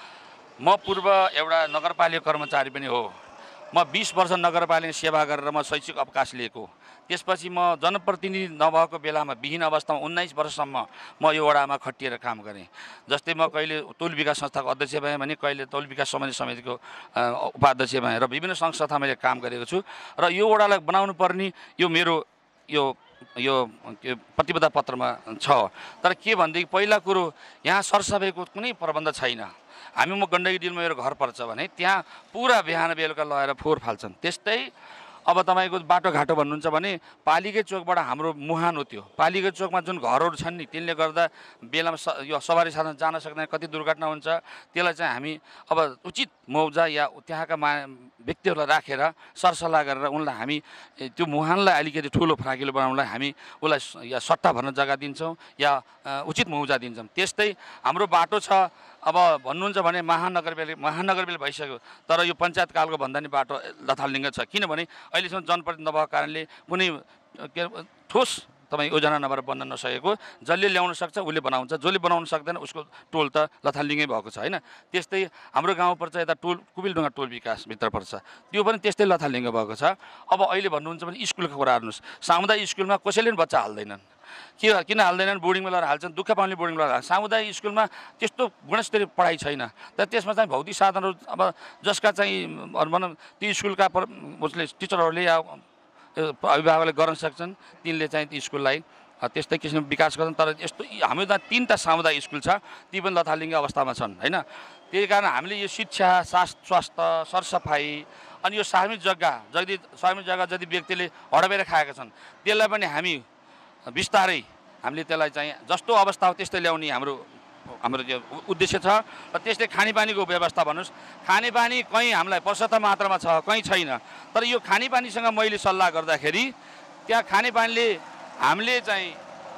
म पूर्व एउटा नगरपालिका कर्मचारी पनि हो। म बिस वर्ष नगरपालिका सेवा गरेर म शैक्षिक अवकाश लिएको। त्यसपछि म जनप्रतिनिधि नभएको बेलामा विहीन अवस्थामा उन्नाइस वर्षसम्म म यो वडामा खटिएर काम गरेँ। जस्तै म कहिले तौल विकास संस्थाको अध्यक्ष भएँ भने कहिले तौल विकास समन्वय समितिको उपाध्यक्ष भएँ र विभिन्न सङ्घ संस्था मैले काम गरेको छु। र यो वडालाई बनाउनु पर्ने यो मेरो यो यो प्रतिबद्धता पत्रमा छ। तर के भनेदेखि पहिला कुरो यहाँ सरसफाइको कुनै प्रबन्ध छैन। हामी म गण्डकी डिलमा मेरो घर पर्छ भने त्यहाँ पुरा बिहान बेलुका लगाएर फोहोर फाल्छन्। त्यस्तै अब तपाईँको बाटोघाटो भन्नुहुन्छ भने पालिकै चोकबाट हाम्रो मुहान हो, त्यो पालिकै चोकमा जुन घरहरू छन् नि त्यसले गर्दा बेलामा स यो सवारी साधन जान सक्दैन, कति दुर्घटना हुन्छ। त्यसलाई चाहिँ हामी अब उचित मुआवजा या त्यहाँका मा व्यक्तिहरूलाई राखेर सरसल्लाह गरेर उनलाई हामी त्यो मुहानलाई अलिकति ठुलो फ्राकिलो बनाउनलाई हामी उसलाई या सट्टा भर्न जग्गा दिन्छौँ या उचित मुआवजा दिन्छौँ। त्यस्तै हाम्रो बाटो छ, अब भन्नुहुन्छ भने महानगरपालिका महानगरपालिका भइसक्यो, तर यो पञ्चायत कालको भन्दा नि बाटो लथालिङ्ग छ। किनभने अहिलेसम्म जनप्रतिनिधि नभएको कारणले कुनै के ठोस तपाईँ योजना नभएर बन्न नसकेको, जसले ल्याउन सक्छ उसले बनाउँछ, जसले बनाउन सक्दैन उसको टोल त लथालिङ्गै भएको छ होइन। त्यस्तै हाम्रो गाउँ पर्छ यता टोल कुबिलडुङ्गा टोल विकासभित्र पर्छ, त्यो पनि त्यस्तै लथालिङ्ग भएको छ। अब अहिले भन्नुहुन्छ भने स्कुलको कुरा हेर्नुहोस्, सामुदायिक स्कुलमा कसैले पनि बच्चा हाल्दैनन्। के किन हाल्दैनन्? बोर्डिङमा लगेर हाल्छन्, दुःख पाउने बोर्डिङमा लगेर। सामुदायिक स्कुलमा त्यस्तो गुणस्तरीय पढाइ छैन, तर त्यसमा चाहिँ भौतिक साधनहरू अब जसका चाहिँ भनौँ ती स्कुलका उसले टिचरहरूले या अभिभावकले गर्न सक्छन्, तिनले चाहिँ ती स्कुललाई त्यस्तै किसिमको विकास गर्छन्। तर यस्तो हाम्रो त तिनवटा सामुदायिक स्कुल छ, ती पनि लथालिङ्ग अवस्थामा छन् होइन। त्यही कारण हामीले यो शिक्षा, स्वास्थ्य, सरसफाइ अनि यो सार्वजनिक जग्गा जति सार्वजनिक जग्गा जति व्यक्तिले हडपेर खाएका छन् त्यसलाई पनि हामी बिस्तारै हामीले त्यसलाई चाहिँ जस्तो अवस्था हो त्यस्तै ल्याउने हाम्रो हाम्रो त्यो उद्देश्य छ। र त्यस्तै खानेपानीको व्यवस्था भन्नुहोस्, खानेपानी कहीँ हामीलाई पर्याप्त मात्रामा छ, कहीँ छैन। तर यो खानेपानीसँग मैले सल्लाह गर्दाखेरि त्यहाँ खानेपानीले हामीले चाहिँ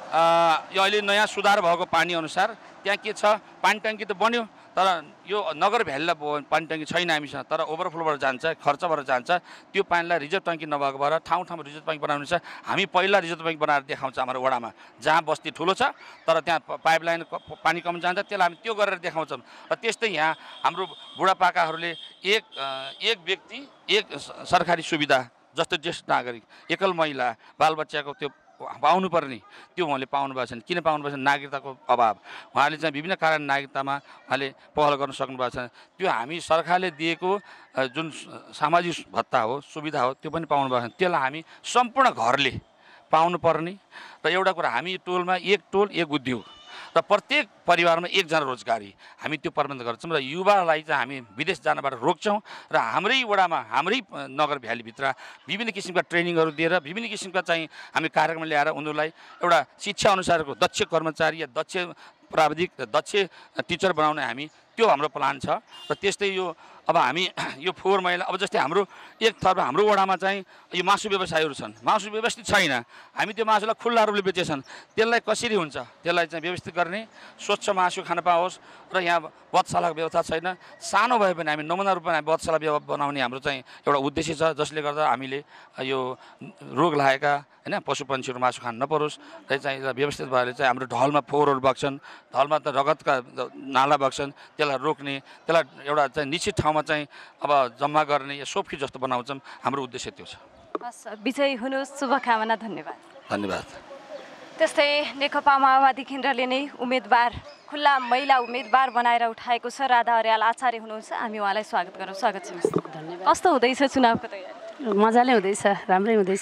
यो अहिले नयाँ सुधार भएको पानी अनुसार त्यहाँ के छ, पानी ट्याङ्की त बन्यो, तर यो नगर भ्यालीलाई पानी ट्याङ्की छैन हामीसँग, तर ओभरफ्लोबाट जान्छ, खर्चबाट जान्छ। त्यो पानीलाई रिजर्भ ट्याङ्की नभएको भएर ठाउँ ठाउँमा रिजर्भ ट्याङ्की बनाउनु छ। हामी पहिला रिजर्भ ट्याङ्की बनाएर देखाउँछ हाम्रो वडामा, जहाँ बस्ती ठुलो छ तर त्यहाँ पाइपलाइन पानी कम जान्छ, त्यसलाई हामी त्यो गरेर देखाउँछौँ। र त्यस्तै यहाँ हाम्रो बुढापाकाहरूले एक एक व्यक्ति एक सरकारी सुविधा जस्तो ज्येष्ठ नागरिक, एकल महिला, बालबच्चाको त्यो पाउनुपर्ने त्यो उहाँले पाउनु भएको छैन। किन पाउनु भएको छैन? नागरिकताको अभाव। उहाँले चाहिँ विभिन्न कारण नागरिकतामा उहाँले पहल गर्न सक्नु भएको छैन। त्यो हामी सरकारले दिएको जुन सामाजिक भत्ता हो, सुविधा हो, त्यो पनि पाउनु भएको छैन। त्यसलाई हामी सम्पूर्ण घरले पाउनुपर्ने। र एउटा कुरा, हामी टोलमा एक टोल एक उद्योग र प्रत्येक परिवारमा एकजना रोजगारी हामी त्यो प्रबन्ध गर्छौँ। र युवालाई चाहिँ हामी विदेश जानबाट रोक्छौँ र हाम्रै वडामा हाम्रै नगर भ्यालीभित्र विभिन्न किसिमका ट्रेनिङहरू दिएर विभिन्न किसिमका चाहिँ हामी कार्यक्रम ल्याएर उनीहरूलाई एउटा शिक्षा अनुसारको दक्ष कर्मचारी या दक्ष प्राविधिक दक्ष टिचर बनाउने हामी त्यो हाम्रो प्लान छ। र त्यस्तै यो अब हामी यो फोहोर मैला अब जस्तै हाम्रो एक तर्फ हाम्रो वडामा चाहिँ यो मासु व्यवसायीहरू छन्, मासु व्यवस्थित छैन, हामी त्यो मासुलाई खुल्ला रूपले बेचेछन्, त्यसलाई कसरी हुन्छ? त्यसलाई चाहिँ व्यवस्थित गर्ने, स्वच्छ मासु खान पाओस्। र यहाँ बधशालाको व्यवस्था छैन, सानो भए पनि हामी नमुना रूपमा हामी बधशाला बनाउने हाम्रो चाहिँ एउटा उद्देश्य छ, जसले गर्दा हामीले यो रोग लागेका होइन पशु पन्छीहरू मासु खान नपरोस्। र चाहिँ व्यवस्थित भएर चाहिँ हाम्रो ढलमा फोहोरहरू बग्छन्, ढलमा त रगतका नाला बग्छन्, त्यसलाई रोक्ने, त्यसलाई एउटा चाहिँ निश्चित ठाउँमा चाहिँ अब जम्मा गर्ने या सोफी जस्तो बनाउँछौँ। हाम्रो उद्देश्य त्यो छ। हस्, विजयी हुनुहोस्, शुभकामना, धन्यवाद। धन्यवाद। त्यस्तै नेकपा माओवादी केन्द्रले नै उम्मेदवार खुल्ला महिला उम्मेदवार बनाएर उठाएको छ। राधा अर्याल आचार्य हुनुहुन्छ, हामी उहाँलाई स्वागत गरौँ। स्वागत छ। धन्यवाद। कस्तो हुँदैछ चुनावको तयारी? मजाले हुँदैछ, राम्रै हुँदैछ।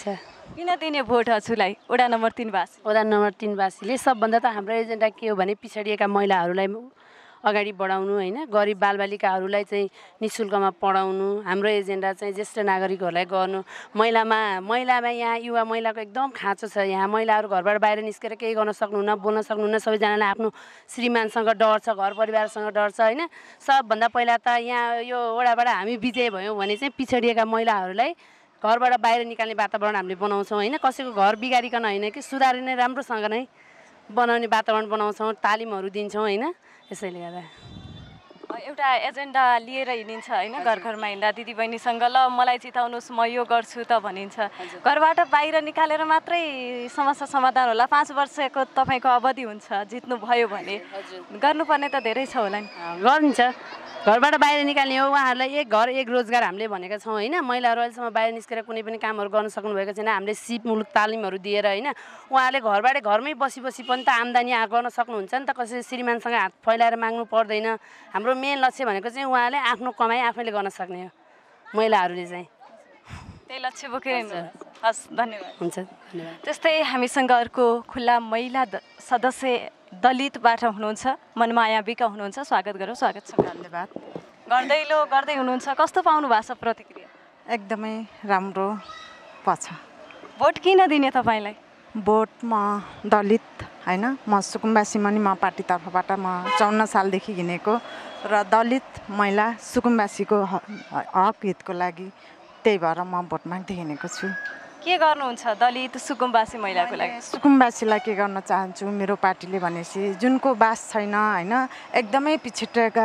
किन दिने भोट हजुरलाई वडा नम्बर तिनवासी? वडा नम्बर तिनवासीले सबभन्दा त हाम्रो एजेन्डा के हो भने पिछडिएका महिलाहरूलाई अगाडि बढाउनु होइन, गरिब बालबालिकाहरूलाई चाहिँ नि शुल्कमा पढाउनु हाम्रो एजेन्डा चाहिँ ज्येष्ठ नागरिकहरूलाई गर्नु। महिलामा महिलामा यहाँ युवा महिलाको एकदम खाँचो छ। यहाँ महिलाहरू घरबाट बाहिर निस्केर केही गर्न सक्नुहुन्न, बोल्न सक्नुहुन्न। सबैजनालाई आफ्नो श्रीमानसँग डर छ, घर परिवारसँग डर छ होइन। सबभन्दा पहिला त यहाँ यो वडाबाट हामी विजय भयौँ भने चाहिँ पिछडिएका महिलाहरूलाई घरबाट बाहिर निकाल्ने वातावरण हामीले बनाउँछौँ होइन। कसैको घर बिगारिकन होइन कि सुधारिने राम्रोसँग नै बनाउने वातावरण बनाउँछौँ, तालिमहरू दिन्छौँ होइन। यसैले गर्दा एउटा एजेन्डा लिएर हिँडिन्छ होइन, घर घरमा हिँड्दा दिदीबहिनीसँग ल मलाई जिताउनुहोस् म यो गर्छु त भनिन्छ। घरबाट बाहिर निकालेर मात्रै समस्या समाधान होला? पाँच वर्षको तपाईँको अवधि हुन्छ, जित्नुभयो भने गर्नुपर्ने त धेरै छ होला नि। गरिन्छ, घरबाट बाहिर निकाल्ने हो। उहाँहरूलाई एक घर एक रोजगार हामीले भनेका छौँ होइन। महिलाहरू अहिलेसम्म बाहिर निस्केर कुनै पनि कामहरू गर्न सक्नुभएको छैन। हामीले सिप मुलुक तालिमहरू दिएर होइन, उहाँहरूले घरबाट घरमै बसी बसी पनि त आम्दानी गर्न सक्नुहुन्छ नि त। कसै श्रीमानसँग हात फैलाएर माग्नु पर्दैन। हाम्रो मेन लक्ष्य भनेको चाहिँ उहाँले आफ्नो कमाइ आफैले गर्न सक्ने हो, महिलाहरूले चाहिँ त्यही लक्ष्य बोकेर हस्। धन्यवाद। हुन्छ, धन्यवाद। त्यस्तै हामीसँग अर्को खुल्ला महिला सदस्य दलितबाट हुनुहुन्छ, मनमाया बिका हुनुहुन्छ। स्वागत गरौँ। स्वागत छ। धन्यवाद। गर्दैलो गर्दै हुनुहुन्छ, कस्तो पाउनु भएको छ प्रतिक्रिया? एकदमै राम्रो पर्छ। भोट किन दिने तपाईँलाई? भोट म दलित होइन, म सुकुम्बासी मनि म पार्टी तर्फबाट म चौन्न सालदेखि हिँडेको र दलित महिला सुकुम्बासीको हक हितको लागि, त्यही भएर म भोट माग्दै हिँडेको छु। के गर्नुहुन्छ दलित सुकुम्बासी महिलाको लागि? सुकुम्बासीलाई के गर्न चाहन्छु, मेरो पार्टीले भनेपछि जुनको बास छैन होइन, एकदमै पिछडिएका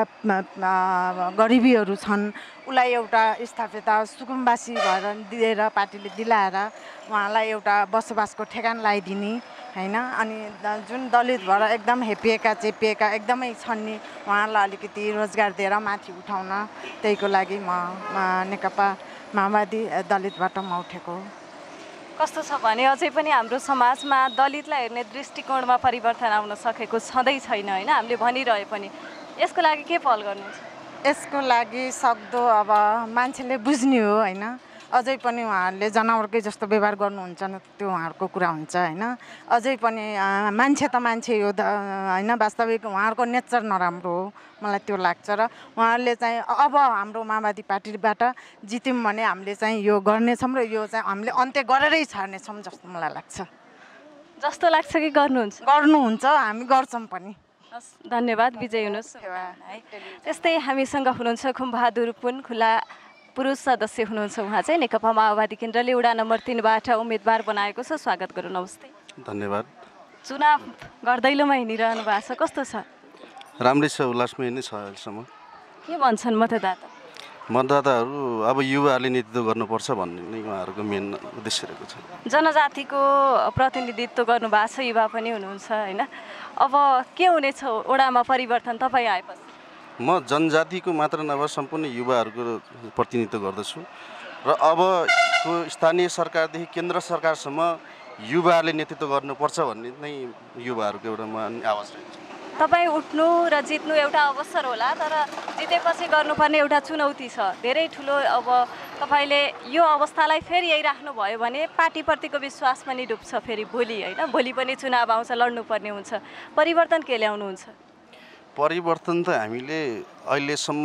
गरिबीहरू छन्, उसलाई एउटा स्थापित सुकुम्बासी भएर दिएर पार्टीले दिलाएर उहाँलाई एउटा बसोबासको ठेगान लगाइदिने होइन। अनि जुन दलित भएर एकदम हेपिएका चेपिएका एकदमै छन् नि, उहाँलाई अलिकति रोजगार दिएर माथि उठाउन, त्यहीको लागि म नेकपा माओवादी दलितबाट म उठेको। कस्तो छ भने अझै पनि हाम्रो समाजमा दलितलाई हेर्ने दृष्टिकोणमा परिवर्तन आउन सकेको छँदै छैन होइन, हामीले भनिरहे पनि। यसको लागि के पहल गर्नुहुन्छ? यसको लागि सक्दो अब मान्छेले बुझ्ने हो होइन। अझै पनि उहाँहरूले जनावरकै जस्तो व्यवहार गर्नुहुन्छ न, त्यो उहाँहरूको कुरा हुन्छ होइन। अझै पनि मान्छे त मान्छे हो होइन, वास्तविक उहाँहरूको नेचर नराम्रो हो, मलाई त्यो लाग्छ। र उहाँहरूले चाहिँ अब हाम्रो माओवादी पार्टीबाट जित्यौँ भने हामीले चाहिँ यो गर्नेछौँ र यो चाहिँ हामीले अन्त्य गरेरै छाड्नेछौँ जस्तो मलाई लाग्छ। जस्तो लाग्छ कि गर्नुहुन्छ? गर्नुहुन्छ, हामी गर्छौँ पनि। हस्, धन्यवाद। विजय हुनुहोस्। त्यस्तै हामीसँग हुनुहुन्छ खुमबहादुर पुन, खुला पुरुष सदस्य हुनुहुन्छ। उहाँ चाहिँ नेकपा माओवादी केन्द्रले वडा नम्बर तिनबाट उम्मेदवार बनाएको छ। स्वागत गरौँ। नमस्ते। धन्यवाद। चुनाव गर्दैलोमा हिँडिरहनु भएको छ, कस्तो छ? राम्रै छ, उल्लासमै नै छ अहिलेसम्म। के भन्छन् मतदाता? मतदाताहरू अब युवाहरूले नेतृत्व गर्नुपर्छ भन्ने नै उहाँहरूको मेन उद्देश्य रहेको छ। जनजातिको प्रतिनिधित्व गर्नुभएको छ, युवा पनि हुनुहुन्छ होइन। अब के हुनेछ वडामा परिवर्तन तपाईँ आएपछि? म जनजातिको मात्र नभएर सम्पूर्ण युवाहरूको प्रतिनिधित्व गर्दछु र अबको स्थानीय सरकारदेखि केन्द्र सरकारसम्म युवाहरूले नेतृत्व गर्नुपर्छ भन्ने नै युवाहरूको एउटा आवाज रहेको छ। तपाईँ उठ्नु र जित्नु एउटा अवसर होला, तर जितेपछि गर्नुपर्ने एउटा चुनौती छ धेरै ठुलो। अब तपाईँले यो अवस्थालाई फेरि यही राख्नुभयो भने पार्टीप्रतिको विश्वास पनि डुब्छ फेरि भोलि होइन। भोलि पनि चुनाव आउँछ, लड्नुपर्ने हुन्छ। परिवर्तन के ल्याउनुहुन्छ? परिवर्तन त हामीले अहिलेसम्म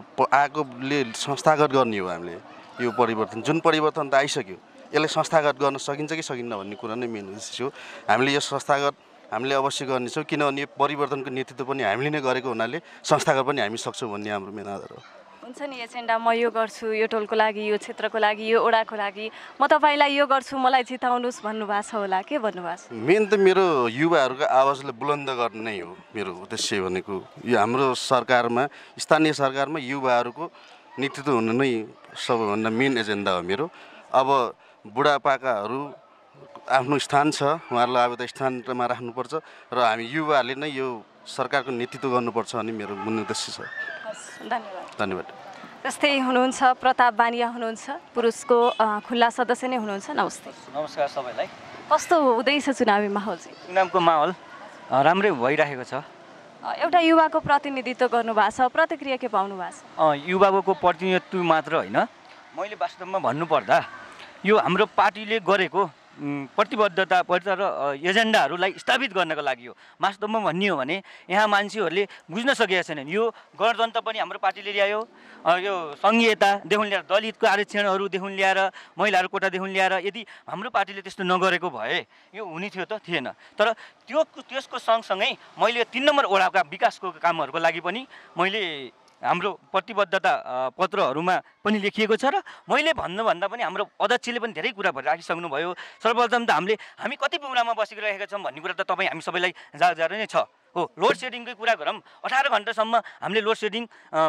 आएकोले संस्थागत गर्ने हो। हामीले यो परिवर्तन, जुन परिवर्तन त आइसक्यो, यसलाई संस्थागत गर्न सकिन्छ कि सकिन्न भन्ने कुरा नै मेन उद्देश्य हो। हामीले यो संस्थागत हामीले अवश्य गर्नेछौँ, किनभने यो परिवर्तनको नेतृत्व पनि हामीले नै गरेको हुनाले संस्थागत पनि हामी सक्छौँ भन्ने हाम्रो मेन आधार हो। हुन्छ नि एजेन्डा, म यो गर्छु, यो टोलको लागि, यो क्षेत्रको लागि, यो ओडाको लागि, म तपाईँलाई यो गर्छु, मलाई जिताउनुहोस् भन्नुभएको छ होला, के भन्नुभएको छ? मेन त मेरो युवाहरूको आवाजलाई बुलन्द गर्ने नै हो मेरो उद्देश्य भनेको। यो हाम्रो सरकारमा, स्थानीय सरकारमा युवाहरूको नेतृत्व हुनु नै सबैभन्दा मेन एजेन्डा हो मेरो। अब बुढापाकाहरू आफ्नो स्थान छ, उहाँहरूलाई अब त स्थानमा राख्नुपर्छ र हामी युवाहरूले नै यो सरकारको नेतृत्व गर्नुपर्छ भन्ने मेरो मुख्य उद्देश्य छ। धन्यवाद। धन्यवाद। त्यस्तै हुनुहुन्छ प्रताप बानिया हुनुहुन्छ, पुरुषको खुल्ला सदस्य नै हुनुहुन्छ। नमस्ते। नमस्कार सबैलाई। कस्तो हुँदैछ चुनावी माहौल चाहिँ? चुनावको माहौल राम्रै भइरहेको छ। एउटा युवाको प्रतिनिधित्व गर्नुभएको छ, प्रतिक्रिया के पाउनु भएको छ? युवाको प्रतिनिधित्व मात्र होइन, मैले वास्तवमा भन्नुपर्दा यो हाम्रो पार्टीले गरेको प्रतिबद्धता पत्र र एजेन्डाहरूलाई स्थापित गर्नको लागि हो। वास्तवमा भन्ने हो भने यहाँ मान्छेहरूले बुझ्न सकेका छैनन्। यो गणतन्त्र पनि हाम्रो पार्टीले ल्यायो, यो सङ्घीयतादेखि ल्याएर दलितको आरक्षणहरूदेखि ल्याएर महिलाहरू कोटादेखि ल्याएर यदि हाम्रो पार्टीले त्यस्तो नगरेको भए यो हुने थियो त थिएन। तर त्यो त्यसको सँगसँगै मैले तिन नम्बर वडाका विकासको कामहरूको लागि पनि मैले हाम्रो प्रतिबद्धता पत्रहरूमा पनि लेखिएको छ र मैले भन्नुभन्दा पनि हाम्रो अध्यक्षले पनि धेरै कुरा राखिसक्नुभयो। सर्वप्रथम त हामीले हामी कति बुमरामा बसिरहेका छौँ भन्ने कुरा त तपाईँ हामी सबैलाई जागजार नै छ। हो, लोड सेडिङकै कुरा गरौँ, अठार घन्टासम्म हामीले लोड सेडिङ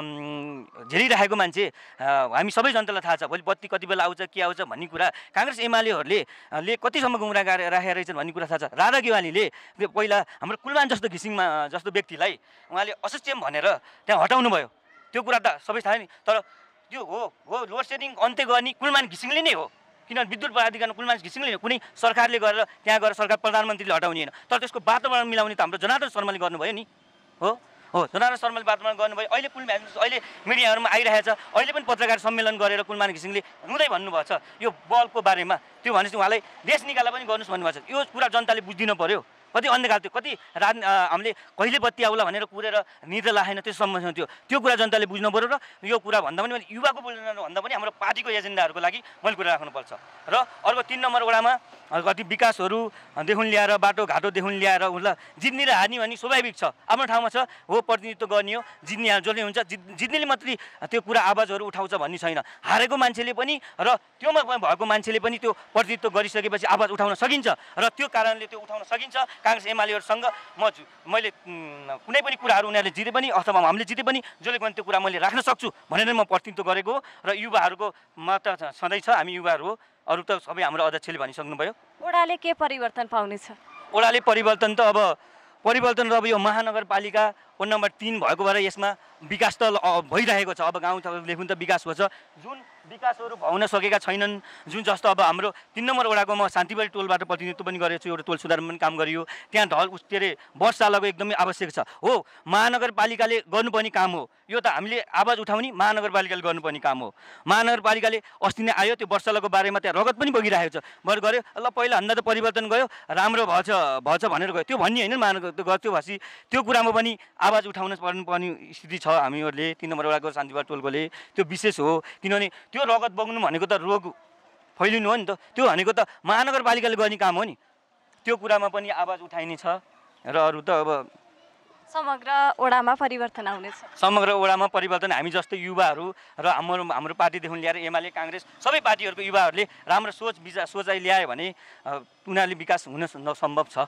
झेलिरहेको मान्छे हामी सबै जनतालाई थाहा छ। भोलि बत्ती कति बेला आउँछ के आउँछ भन्ने कुरा काङ्ग्रेस एमालेहरूले ले कतिसम्म गुमरा राखेका रहेछन् भन्ने कुरा थाहा छ। राधा गेवालीले पहिला हाम्रो कुलमान जस्तो घिसिङमा जस्तो व्यक्तिलाई उहाँले असक्षम भनेर त्यहाँ हटाउनु भयो, त्यो कुरा त सबै थाहा नि। तर त्यो हो हो लोड सेडिङ अन्त्य गर्ने कुलमान घिसिङले नै हो, किनभने विद्युत प्राधिकरण कुलमान घिसिङले कुनै सरकारले गरेर त्यहाँ गएर सरकार प्रधानमन्त्रीले हटाउने होइन। तर त्यसको वातावरण मिलाउने त हाम्रो जनार्दन शर्माले गर्नुभयो नि। हो हो जनार्दन शर्माले वातावरण गर्नुभयो। अहिले कुलमान अहिले मिडियाहरूमा आइरहेछ, अहिले पनि पत्रकार सम्मेलन गरेर कुलमान घिसिङले रुँदै भन्नुभएको छ यो बलको बारेमा। त्यो भनेपछि उहाँलाई देश निकाला पनि गर्नुहोस् भन्नुभएको छ। यो कुरा जनताले बुझिदिनु पर्यो। कति अन्धकार थियो, कति राज हामीले कहिले बत्ती आउला भनेर कुरेर निद्रा लागेन, त्यो समस्या थियो। त्यो कुरा जनताले बुझ्नु पऱ्यो र यो कुरा भन्दा पनि युवाको बुझ्नु भन्दा पनि हाम्रो पार्टीको एजेन्डाहरूको लागि मैले कुरा राख्नुपर्छ। र अर्को तिन नम्बर वडामा कति विकासहरूदेखि ल्याएर बाटोघाटोदेखि ल्याएर उसलाई जित्ने र हार्ने भन्ने स्वाभाविक छ, आफ्नो ठाउँमा छ। हो, प्रतिनिधित्व गर्ने हो, जित्ने जसले हुन्छ जित् जित्नेले मात्रै त्यो कुरा आवाजहरू उठाउँछ भन्ने छैन। हारेको मान्छेले पनि र त्योमा भएको मान्छेले पनि त्यो प्रतिनिधित्व गरिसकेपछि आवाज उठाउन सकिन्छ र त्यो कारणले त्यो उठाउन सकिन्छ। काङ्ग्रेस एमालेहरूसँग म मैले कुनै पनि कुराहरू उनीहरूले जिते पनि अथवा हामीले जिते पनि जसले पनि त्यो कुरा मैले राख्न सक्छु भनेर म प्रतिनिधित्व गरेको हो। र युवाहरूको मात्र सधैँ छ, हामी युवाहरू हो, अरू त सबै हाम्रो अध्यक्षले भनिसक्नुभयो। ओडाले के परिवर्तन पाउनेछ? ओडाले परिवर्तन त अब परिवर्तन त अब यो महानगरपालिका वार्ड नम्बर तिन भएको भएर यसमा विकास त भइरहेको छ। अब गाउँलेदेखि त विकास भन्छ, जुन विकासहरू हुन सकेका छैनन्, जुन जस्तो अब हाम्रो तिन नम्बर वडाको म शान्तिबारी टोलबाट प्रतिनिधित्व पनि गरेको छु, एउटा टोल सुधारमा पनि काम गरियो। त्यहाँ ढल उस के अरे वर्षालाको एकदमै आवश्यक छ। हो, महानगरपालिकाले गर्नुपर्ने काम हो यो, त हामीले आवाज उठाउने महानगरपालिकाले गर्नुपर्ने काम हो। महानगरपालिकाले अस्ति नै आयो, त्यो वर्षालाको बारेमा त्यहाँ रगत पनि बगिरहेको छ, बरु गऱ्यो ल पहिला भन्दा त परिवर्तन गयो, राम्रो भएछ भएछ भनेर गयो, त्यो भन्ने होइन महानगर त्यो भएपछि त्यो कुरामा पनि आवाज उठाउन पर्नुपर्ने स्थिति छ हामीहरूले तिन नम्बर वडाको शान्तिबारी टोलकोले। त्यो विशेष हो, किनभने त्यो रगत बग्नु भनेको त रोग फैलिनु हो नि त, त्यो भनेको त महानगरपालिकाले गर्ने काम हो नि। त्यो कुरामा पनि आवाज उठाइने छ। र अरू त अब समग्र ओडामा परिवर्तन आउनेछ। समग्र ओडामा परिवर्तन हामी जस्तो युवाहरू र हाम्रो हाम्रो पार्टीदेखि लिएर एमाले काङ्ग्रेस सबै पार्टीहरूको युवाहरूले राम्रो सोच विचार सोचाइ ल्यायो भने उनीहरूले विकास हुन सम्भव छ।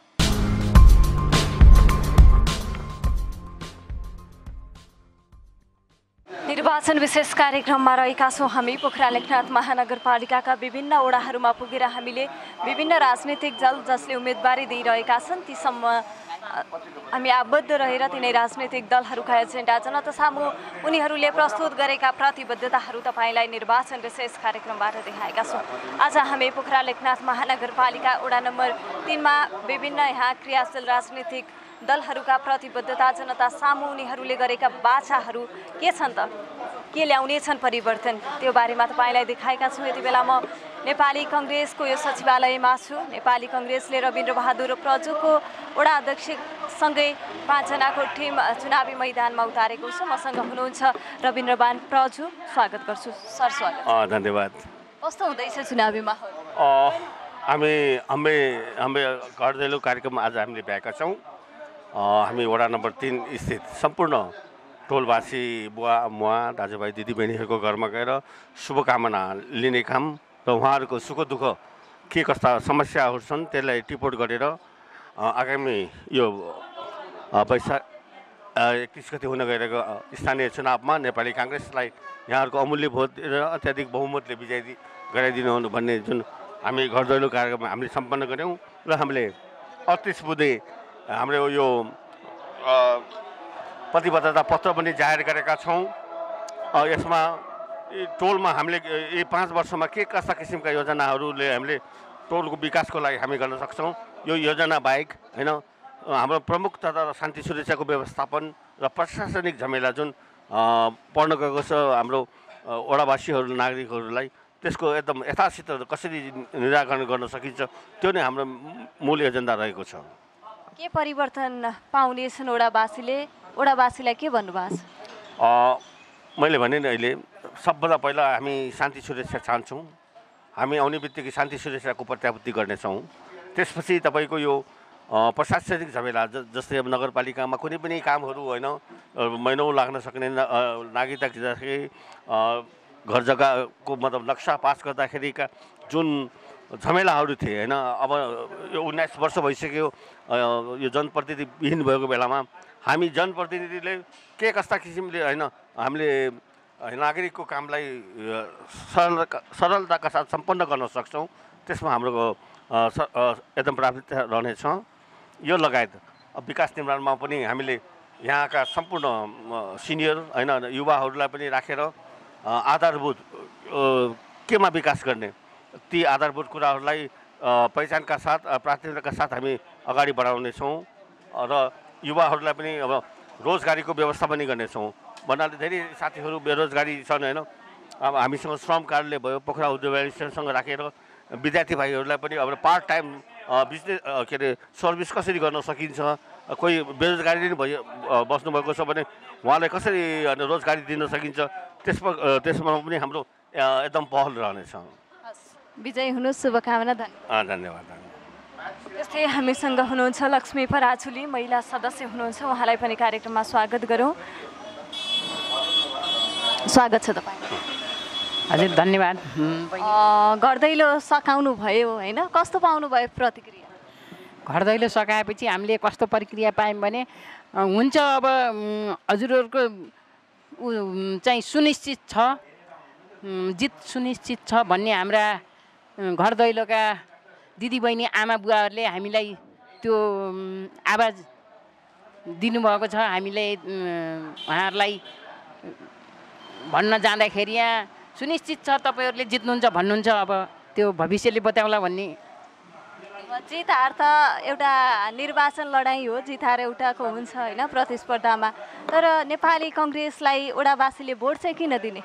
निर्वाचन विशेष कार्यक्रममा रहेका छौँ हामी। पोखरा लेखनाथ महानगरपालिकाका विभिन्न ओडाहरूमा पुगेर हामीले विभिन्न राजनीतिक दल जसले उम्मेदवारी दिइरहेका छन् तीसम्म हामी आबद्ध रहेर तिनै राजनीतिक दलहरूका एजेन्डा जनता सामु उनीहरूले प्रस्तुत गरेका प्रतिबद्धताहरू तपाईँलाई निर्वाचन विशेष कार्यक्रमबाट देखाएका छौँ। आज हामी पोखरा लेखनाथ महानगरपालिका वडा नम्बर तिनमा विभिन्न यहाँ क्रियाशील राजनीतिक दलहरूका प्रतिबद्धता जनता सामु उनीहरूले गरेका बाचाहरू के छन् त, के ल्याउनेछन् परिवर्तन, त्यो बारेमा तपाईँलाई देखाएका छौँ। यति बेला म नेपाली कङ्ग्रेसको यो सचिवालयमा छु। नेपाली कङ्ग्रेसले रविन्द्र बहादुर प्रजुको वडा अध्यक्षसँगै पाँचजनाको टिम चुनावी मैदानमा उतारेको छ। मसँग हुनुहुन्छ रविन्द्र बान प्रजु, स्वागत गर्छु सर। स्वागत। धन्यवाद। कस्तो हुँदैछ चुनावी माहौल? हामी हामी हामी घर दैलो कार्यक्रम आज हामीले भएका छौँ। हामी वडा नम्बर तिन स्थित सम्पूर्ण टोलवासी बुवा मुवा दाजुभाइ दिदीबहिनीहरूको घरमा गएर शुभकामना लिने काम र उहाँहरूको सुख दुःख के कस्ता समस्याहरू छन् त्यसलाई टिपोट गरेर आगामी यो वैशाख एकतिस गते हुन गइरहेको स्थानीय चुनावमा नेपाली काङ्ग्रेसलाई यहाँहरूको अमूल्य भोट र अत्याधिक बहुमतले विजय गराइदिनु भन्ने जुन हामी घर दैलो कार्यक्रम हामीले सम्पन्न गऱ्यौँ र हामीले अडतिस बुँदे हाम्रो यो प्रतिबद्धता पत्र पनि जाहेर गरेका छौँ। यसमा टोलमा हामीले यी पाँच वर्षमा के कस्ता किसिमका योजनाहरूले हामीले टोलको विकासको लागि हामी गर्न सक्छौँ, यो योजना बाहेक होइन हाम्रो प्रमुख तथा शान्ति सुरक्षाको व्यवस्थापन र प्रशासनिक झमेला जुन पर्न गएको छ हाम्रो वडावासीहरू नागरिकहरूलाई त्यसको एकदम यथासित कसरी निराकरण गर्न सकिन्छ त्यो नै हाम्रो मूल एजेन्डा रहेको छ। के परिवर्तन पाउनेछन् ओडावासीले? ओडावासीलाई के भन्नुभएको छ? मैले भने नि अहिले सबभन्दा पहिला हामी शान्ति सुरक्षा चाहन्छौँ। हामी आउने बित्तिकै शान्ति सुरक्षाको प्रत्याभूति गर्नेछौँ। त्यसपछि तपाईँको यो प्रशासनिक झमेला जस्तै अब नगरपालिकामा कुनै पनि कामहरू होइन महिनौँ लाग्न सक्ने नागरिकता दिँदाखेरि घर जग्गाको मतलब नक्सा पास गर्दाखेरिका जुन झमेलाहरू थिए होइन, अब यो उन्नाइस वर्ष भइसक्यो यो जनप्रतिनिधिविहीन भएको बेलामा हामी जनप्रतिनिधिले के कस्ता किसिमले होइन हामीले नागरिकको कामलाई सरल सरलताका साथ सम्पन्न गर्न सक्छौँ, त्यसमा हाम्रो एकदम प्राथमिकता रहनेछ। यो लगायत विकास निर्माणमा पनि हामीले यहाँका सम्पूर्ण सिनियर होइन युवाहरूलाई पनि राखेर आधारभूत केमा विकास गर्ने ती आधारभूत कुराहरूलाई पहिचानका साथ प्राथमिकताका साथ हामी अगाडि बढाउनेछौँ र युवाहरूलाई पनि अब रोजगारीको व्यवस्था पनि गर्नेछौँ। भन्नाले धेरै साथीहरू बेरोजगारी छन् होइन, अब हामीसँग श्रम कार्यालय भयो, पोखरा उद्योग एसोसिएसनसँग राखेर विद्यार्थी भाइहरूलाई पनि अब पार्ट टाइम बिजनेस के अरे सर्भिस कसरी गर्न सकिन्छ, कोही बेरोजगारी नै भइ बस्नुभएको छ भने उहाँलाई कसरी रोजगारी दिन सकिन्छ, त्यसमा त्यसमा पनि हाम्रो एकदम पहल रहनेछ। विजय हुनुहोस्, शुभकामना। धन्यवाद धन्यवाद। त्यस्तै हामीसँग हुनुहुन्छ लक्ष्मी पराजुली, महिला सदस्य हुनुहुन्छ, उहाँलाई पनि कार्यक्रममा स्वागत गरौँ। स्वागत छ तपाईँ। हजुर धन्यवाद। घर दैलो सकाउनु भयो होइन, कस्तो पाउनु भयो प्रतिक्रिया? घर दैलो सकाएपछि हामीले कस्तो प्रतिक्रिया पायौँ भने हुन्छ अब हजुरहरूको चाहिँ सुनिश्चित छ, जित सुनिश्चित छ भन्ने हाम्रा घर दैलोका दिदीबहिनी आमा बुवाहरूले हामीलाई त्यो आवाज दिनुभएको छ। हामीले उहाँहरूलाई भन्न जाँदाखेरि यहाँ सुनिश्चित छ तपाईँहरूले जित्नुहुन्छ भन्नुहुन्छ, अब त्यो भविष्यले बताउला भन्ने। जित हार त एउटा निर्वाचन लडाइँ हो, जित हार एउटाको हुन्छ होइन प्रतिस्पर्धामा। तर नेपाली कङ्ग्रेसलाई ओडावासीले भोट चाहिँ किन दिने?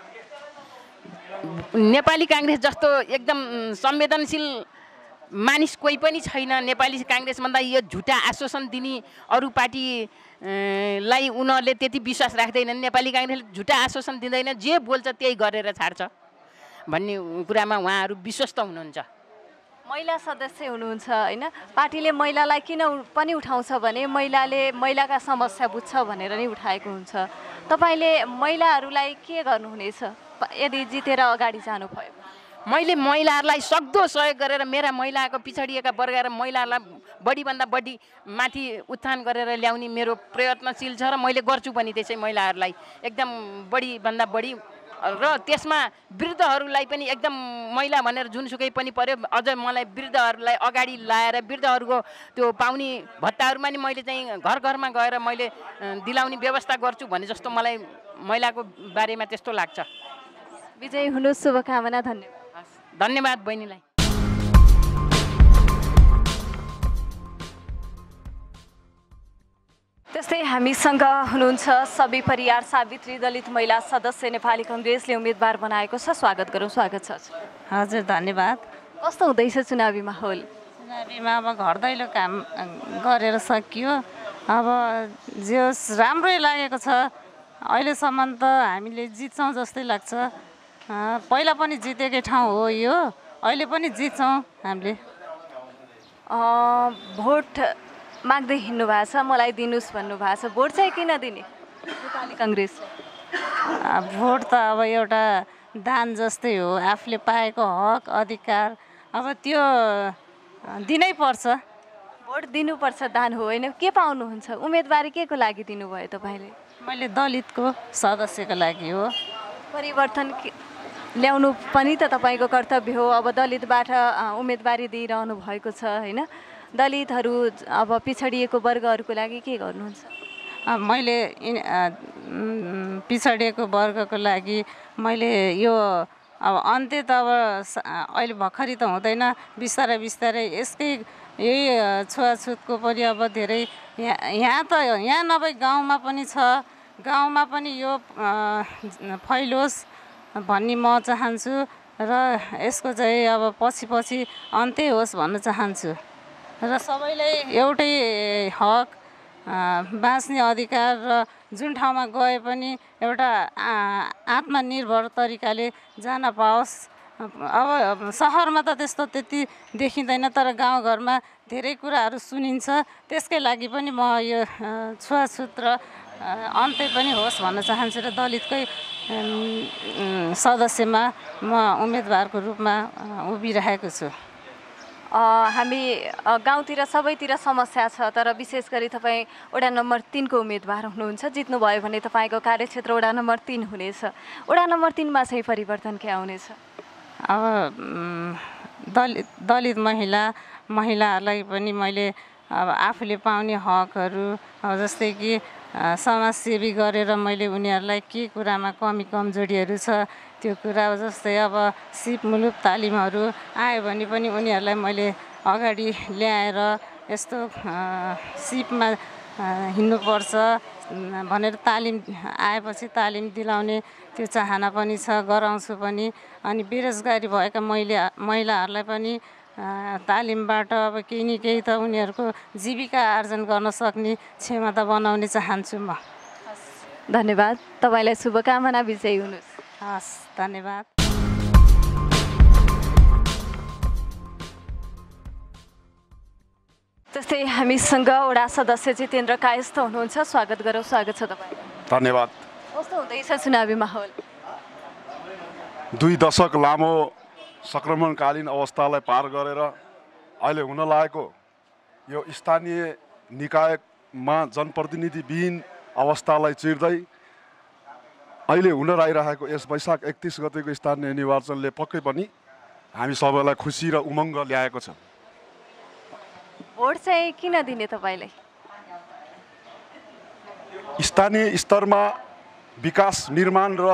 नेपाली काङ्ग्रेस जस्तो एकदम संवेदनशील मानिस कोही पनि छैन। नेपाली काङ्ग्रेसभन्दा यो झुटा आश्वासन दिने अरू पार्टी लाई उनीहरूले त्यति विश्वास राख्दैनन्। नेपाली काङ्ग्रेसले झुटा आश्वासन दिँदैन, जे बोल्छ त्यही गरेर छाड्छ भन्ने कुरामा उहाँहरू विश्वस्त हुनुहुन्छ। महिला सदस्य हुनुहुन्छ होइन, पार्टीले महिलालाई किन पनि उठाउँछ भने महिलाले महिलाका समस्या बुझ्छ भनेर नै उठाएको हुन्छ। तपाईँले महिलाहरूलाई के गर्नुहुनेछ यदि जितेर अगाडि जानुभयो? मैले महिलाहरूलाई सक्दो सहयोग गरेर मेरा महिलाको पिछडिएका वर्ग र महिलाहरूलाई बढीभन्दा बढी माथि उत्थान गरेर ल्याउने मेरो प्रयत्नशील छ र मैले गर्छु पनि त्यसै महिलाहरूलाई एकदम बढीभन्दा बढी। र त्यसमा वृद्धहरूलाई पनि एकदम महिला भनेर जुनसुकै पनि पर्यो, अझ मलाई वृद्धहरूलाई अगाडि लाएर वृद्धहरूको त्यो पाउने भत्ताहरूमा नि मैले चाहिँ घर घरमा गएर मैले दिलाउने व्यवस्था गर्छु भने जस्तो मलाई महिलाको बारेमा त्यस्तो लाग्छ। विजय हुनुहोस्, शुभकामना। धन्यवाद। धन्यवाद बहिनीलाई। त्यस्तै हामीसँग हुनुहुन्छ सबि परियार सावित्री, दलित महिला सदस्य, नेपाली कङ्ग्रेसले उम्मेदवार बनाएको छ। स्वागत गरौँ। स्वागत छ हजुर। धन्यवाद। कस्तो हुँदैछ चुनावी माहौल? चुनावीमा अब घर दैलो काम गरेर सकियो, अब जे राम्रै लागेको छ। अहिलेसम्म त हामीले जित्छौँ जस्तै लाग्छ। पहिला पनि जितेकै ठाउँ हो यो, अहिले पनि जित्छौँ हामीले। भोट माग्दै हिँड्नु भएको छ, मलाई दिनुहोस् भन्नुभएको छ, भोट चाहिँ किन दिने नेपाली कङ्ग्रेस? भोट त अब एउटा दान जस्तै हो, आफूले पाएको हक अधिकार अब त्यो दिनै पर्छ। भोट दिनुपर्छ, दान हो होइन। के पाउनुहुन्छ? उम्मेदवारी के को लागि दिनुभयो तपाईँले? मैले दलितको सदस्यको लागि हो। परिवर्तन ल्याउनु पनि त तपाईँको कर्तव्य हो। अब दलितबाट उम्मेदवारी दिइरहनु भएको छ होइन, दलितहरू अब पिछडिएको वर्गहरूको लागि के गर्नुहुन्छ? मैले पिछडिएको वर्गको लागि मैले यो अब अन्त्य त अब अहिले भर्खरै त हुँदैन, बिस्तारै बिस्तारै यसकै यही छुवाछुतको पनि अब धेरै यहाँ यहाँ त यहाँ नभए गाउँमा पनि छ, गाउँमा पनि यो फैलोस् भन्ने म चाहन्छु। र यसको चाहिँ अब पछि पछि अन्त्य होस् भन्न चाहन्छु र सबैलाई एउटै हक बाँच्ने अधिकार र जुन ठाउँमा गए पनि एउटा आत्मनिर्भर तरिकाले जान पाओस्। अब सहरमा त त्यस्तो त्यति देखिँदैन तर गाउँघरमा धेरै कुराहरू सुनिन्छ। त्यसकै लागि पनि म यो छुवाछुत र अन्त्य पनि होस् भन्न चाहन्छु र दलितकै सदस्यमा म उम्मेदवारको रूपमा उभिरहेको छु। हामी गाउँतिर सबैतिर समस्या छ तर विशेष गरी तपाईँ वडा नम्बर तिनको उम्मेदवार हुनुहुन्छ। जित्नुभयो भने तपाईँको कार्यक्षेत्र वडा नम्बर तिन हुनेछ। वडा नम्बर तिनमा चाहिँ परिवर्तन के आउनेछ? अब दलित दलित महिला महिलाहरूलाई पनि मैले अब आफूले पाउने हकहरू अब जस्तै कि समाजसेवी गरेर मैले उनीहरूलाई के कुरामा कमी कमजोरीहरू छ त्यो कुरा जस्तै अब सिप मुलुक तालिमहरू आयो भने पनि उनीहरूलाई मैले अगाडि ल्याएर यस्तो सिपमा हिँड्नुपर्छ भनेर तालिम आएपछि तालिम दिलाउने त्यो चाहना पनि छ, गराउँछु पनि। अनि बेरोजगारी भएका महिला महिलाहरूलाई पनि तालिमबाट अब केही न केही त उनीहरूको जीविका आर्जन गर्न सक्ने क्षमता बनाउने चाहन्छु म। धन्यवाद, तपाईँलाई शुभकामना, विजयी हुनुहोस्। हस्, धन्यवाद। त्यस्तै हामीसँग वडा सदस्य जितेन्द्र कायस्थ हुनुहुन्छ। स्वागत गरौँ। स्वागत छ तपाईँ। धन्यवाद। कस्तो हुँदैछ चुनावी माहौल? दुई दशक लामो सङ्क्रमणकालीन अवस्थालाई पार गरेर अहिले हुन लागेको यो स्थानीय निकायमा जनप्रतिनिधिविहीन अवस्थालाई चिर्दै अहिले हुन आइरहेको यस वैशाख एकतिस गतेको स्थानीय निर्वाचनले पक्कै पनि हामी सबैलाई खुसी र उमङ्ग ल्याएको छ। भोट चाहिँ किन दिने तपाईँले? स्थानीय स्तरमा विकास निर्माण र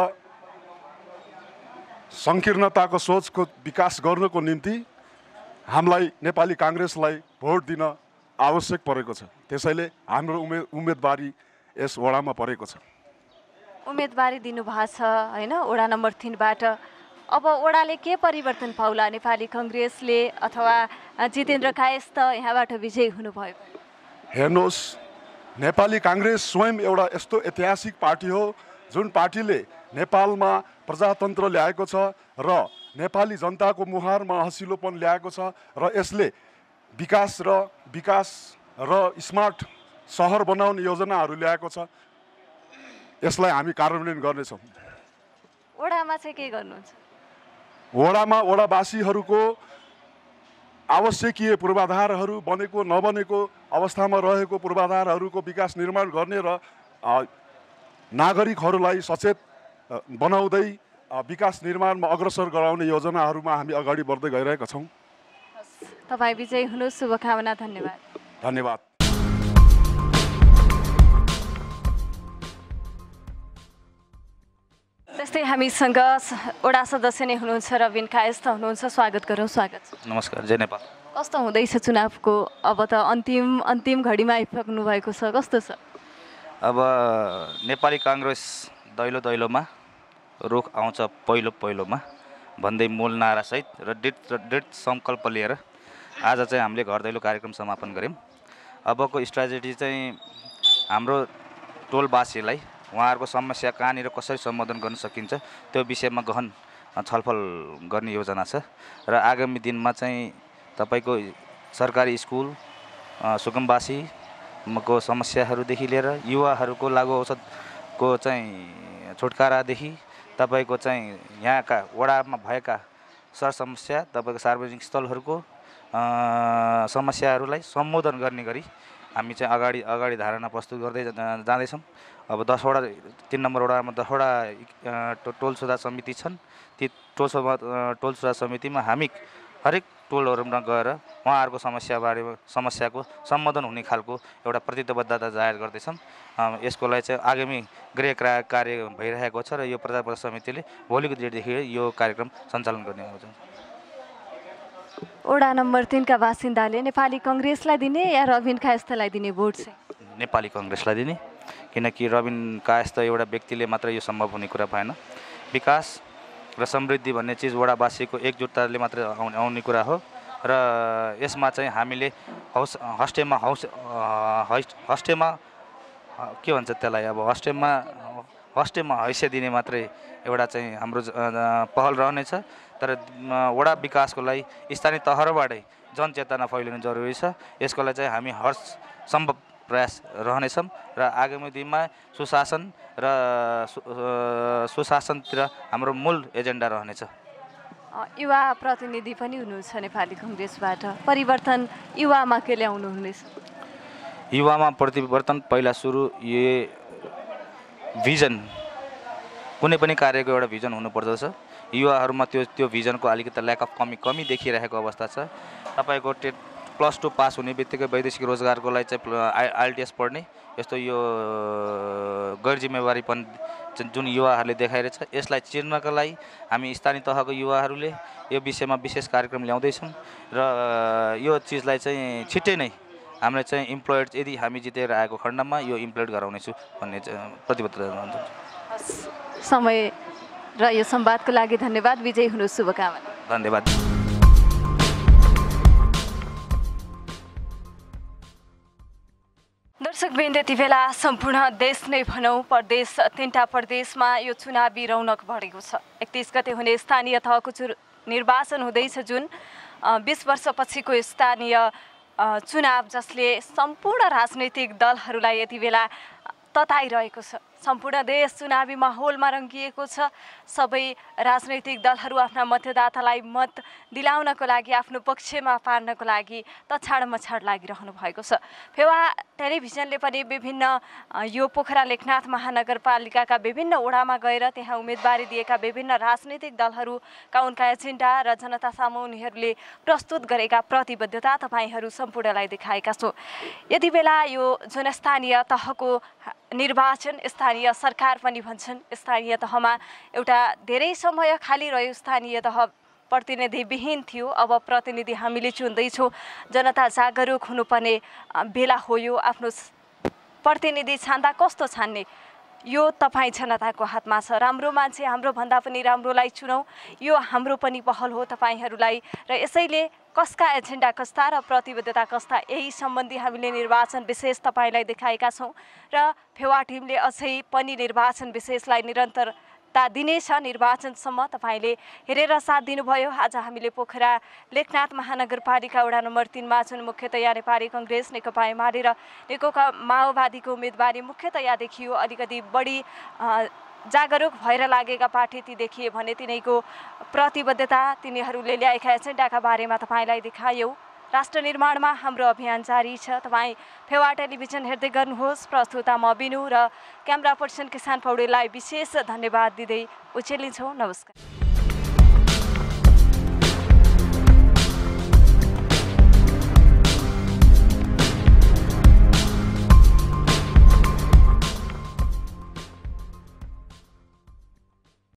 सङ्कीर्णताको सोचको विकास गर्नको निम्ति हामीलाई नेपाली काङ्ग्रेसलाई भोट दिन आवश्यक परेको छ। त्यसैले हाम्रो उम्मे उम्मेदवारी यस वडामा परेको छ। उम्मेदवारी दिनुभएको छ होइन वडा नम्बर तिनबाट। अब वडाले के परिवर्तन पाउला? नेपाली काङ्ग्रेसले अथवा जितेन्द्र कायस्थ यहाँबाट विजयी हुनुभयो? हेर्नुहोस्, नेपाली काङ्ग्रेस स्वयं एउटा यस्तो ऐतिहासिक पार्टी हो जुन पार्टीले नेपालमा प्रजातन्त्र ल्याएको छ र नेपाली जनताको मुहारमा हँसिलोपन ल्याएको छ र यसले विकास र विकास र स्मार्ट सहर बनाउने योजनाहरू ल्याएको छ। यसलाई हामी कार्यान्वयन गर्नेछौँ। वडामा चाहिँ के गर्नुहुन्छ? वडामा वडावासीहरूको आवश्यकीय पूर्वाधारहरू बनेको नबनेको अवस्थामा रहेको पूर्वाधारहरूको विकास निर्माण गर्ने र नागरिकहरूलाई सचेत बनाउँदै विकास निर्माणमा अग्रसर गराउने योजनाहरूमा हामी अगाडि बढ्दै गइरहेका छौँ। तपाईँ विजयी हुनुहोस्। शुभकामना। धन्यवाद। धन्यवाद। त्यस्तै हामीसँग वडा सदस्य नै हुनुहुन्छ रबिन कायस्थ हुनुहुन्छ। स्वागत गरौँ। स्वागत छ। नमस्कार। जय नेपाल। कस्तो हुँदैछ चुनावको? अब त अन्तिम अन्तिम घडीमा आइपुग्नु भएको छ। कस्तो छ? अब नेपाली काङ्ग्रेस दैलो दैलोमा रुख आउँछ पहिलो पहिलोमा भन्दै मूल नारासहित र दृढ र दृढ सङ्कल्प लिएर आज चाहिँ हामीले घर दैलो कार्यक्रम समापन गऱ्यौँ। अबको स्ट्राटेजी चाहिँ हाम्रो टोलवासीलाई उहाँहरूको समस्या कहाँनिर कसरी सम्बोधन गर्न सकिन्छ त्यो विषयमा गहन छलफल गर्ने योजना छ र आगामी दिनमा चाहिँ तपाईँको सरकारी स्कुल सुगमवासीको समस्याहरूदेखि लिएर युवाहरूको लागु औषधको चाहिँ छुटकारादेखि तपाईँको चाहिँ यहाँका वडामा भएका सर समस्या तपाईँको सार्वजनिक स्थलहरूको समस्याहरूलाई सम्बोधन गर्ने गरी हामी चाहिँ अगाडि अगाडि धारणा प्रस्तुत गर्दै जाँदैछौँ। अब दसवटा तिन नम्बर वडामा दसवटा टोल सुधार समिति छन्। ती टोल टोल सुधार समितिमा हामी हरेक टोलहरूमा गएर उहाँहरूको समस्याबारे समस्याको सम्बोधन हुने खालको एउटा प्रतिबद्धता जाहेर गर्दैछौँ। यसको लागि चाहिँ आगामी गृह कार्य भइरहेको छ र यो प्रचार प्रसार समितिले भोलिको दिनदेखि यो कार्यक्रम सञ्चालन गर्ने हुन्छ। वडा नम्बर तिनका बासिन्दाले नेपाली काङ्ग्रेसलाई दिने या रबिन कायस्थलाई दिने भोट चाहिँ? नेपाली काङ्ग्रेसलाई दिने, किनकि रबिन कायस्थ एउटा व्यक्तिले मात्र यो सम्भव हुने कुरा भएन। विकास र समृद्धि भन्ने चिज वडावासीको एकजुटताले मात्रै आउने आउने कुरा हो र यसमा चाहिँ हामीले हौस हस्टेमा हौस हस्टेमा के भन्छ त्यसलाई अब हस्टेमा हस्टेमा हैसियत दिने मात्रै एउटा चाहिँ हाम्रो पहल रहनेछ तर वडा विकासको लागि स्थानीय तहबाटै जनचेतना फैलिनु जरुरी छ यसको लागि चाहिँ हामी हर सम्भव प्रयास रहनेछौँ र आगामी दिनमा सुशासन र सुशासनतिर हाम्रो मूल एजेन्डा रहनेछ। युवा प्रतिनिधि पनि हुनुहुन्छ नेपाली कङ्ग्रेसबाट, परिवर्तन युवामा के ल्याउनु हुनेछ? युवामा परिवर्तन पहिला सुरु यो भिजन कुनै पनि कार्यको एउटा भिजन हुनुपर्दछ। युवाहरूमा त्यो त्यो भिजनको अलिकति ल्याक अफ कमी कमी देखिरहेको अवस्था छ। तपाईँको टेट प्लस टू पास हुने बित्तिकै वैदेशिक रोजगारको लागि चाहिँ आइएलटिएस पढ्ने यस्तो यो गैर जिम्मेवारीपन जुन युवाहरूले देखाइरहेछ यसलाई चिर्नका लागि हामी स्थानीय तहको युवाहरूले यो विषयमा विशेष कार्यक्रम ल्याउँदैछौँ र यो चिजलाई चाहिँ छिट्टै नै हामीले चाहिँ इम्प्लोइड यदि हामी जितेर आएको खण्डमा यो इम्प्लोइड गराउनेछु भन्ने प्रतिबद्धता हुन्छ। समय र यो संवादको लागि धन्यवाद। विजय हुनु, शुभकामना। धन्यवाद। दर्शकवृन्द, यति बेला सम्पूर्ण देश नै भनौँ प्रदेश तीनटा प्रदेशमा यो चुनावी रौनक बढेको छ। एकतिस गते हुने स्थानीय तहको चु निर्वाचन हुँदैछ जुन बिस वर्षपछिको स्थानीय चुनाव जसले सम्पूर्ण राजनैतिक दलहरूलाई यति बेला तताइरहेको छ। सम्पूर्ण देश चुनावी माहौलमा रङ्गिएको छ। सबै राजनैतिक दलहरू आफ्ना मतदातालाई मत दिलाउनको लागि, आफ्नो पक्षमा पार्नको लागि तछाड मछाड लागिरहनु भएको छ। फेवा टेलिभिजनले पनि विभिन्न यो पोखरा लेखनाथ महानगरपालिकाका विभिन्न वडामा गएर त्यहाँ उम्मेदवारी दिएका विभिन्न राजनैतिक दलहरूका उनका एजेन्डा र जनता सामु उनीहरूले प्रस्तुत गरेका प्रतिबद्धता तपाईँहरू सम्पूर्णलाई देखाएका छौँ। यति बेला यो जुन स्थानीय तहको निर्वाचन, स्थानीय सरकार पनि भन्छन्, स्थानीय तहमा एउटा धेरै समय खाली रह्यो। स्थानीय तह प्रतिनिधिविहीन थियो, अब प्रतिनिधि हामीले चुन्दैछौँ। जनता जागरुक हुनुपर्ने बेला हो यो। आफ्नो प्रतिनिधि छान्दा कस्तो छान्ने यो तपाईँ जनताको हातमा छ। राम्रो मान्छे हाम्रो भन्दा पनि राम्रोलाई चुनौँ, यो हाम्रो पनि पहल हो तपाईँहरूलाई। र यसैले कसका एजेन्डा कस्ता र प्रतिबद्धता कस्ता, यही सम्बन्धी हामीले निर्वाचन विशेष तपाईँलाई देखाएका छौँ र फेवा टिमले अझै पनि निर्वाचन विशेषलाई निरन्तरता दिनेछ। निर्वाचनसम्म तपाईँले हेरेर साथ दिनुभयो। आज हामीले पोखरा लेखनाथ महानगरपालिका वडा नम्बर तीनमा जुन मुख्यतया नेपाली कङ्ग्रेस, नेकपा एमाले र नेकपा माओवादीको उम्मेदवारी मुख्यतया देखियो। अलिकति बढी जागरुक भएर लागेका पार्टी ती देखिए भने तिनैको प्रतिबद्धता, तिनीहरूले ल्याएका एजेन्डाका बारेमा तपाईँलाई देखायौँ। राष्ट्र निर्माणमा हाम्रो अभियान जारी छ। तपाईँ फेवा टेलिभिजन हेर्दै गर्नुहोस्। प्रस्तुता म बिनु र क्यामेरा पर्सन किसान पौडेललाई विशेष धन्यवाद दिँदै उछेलिन्छौँ। नमस्कार।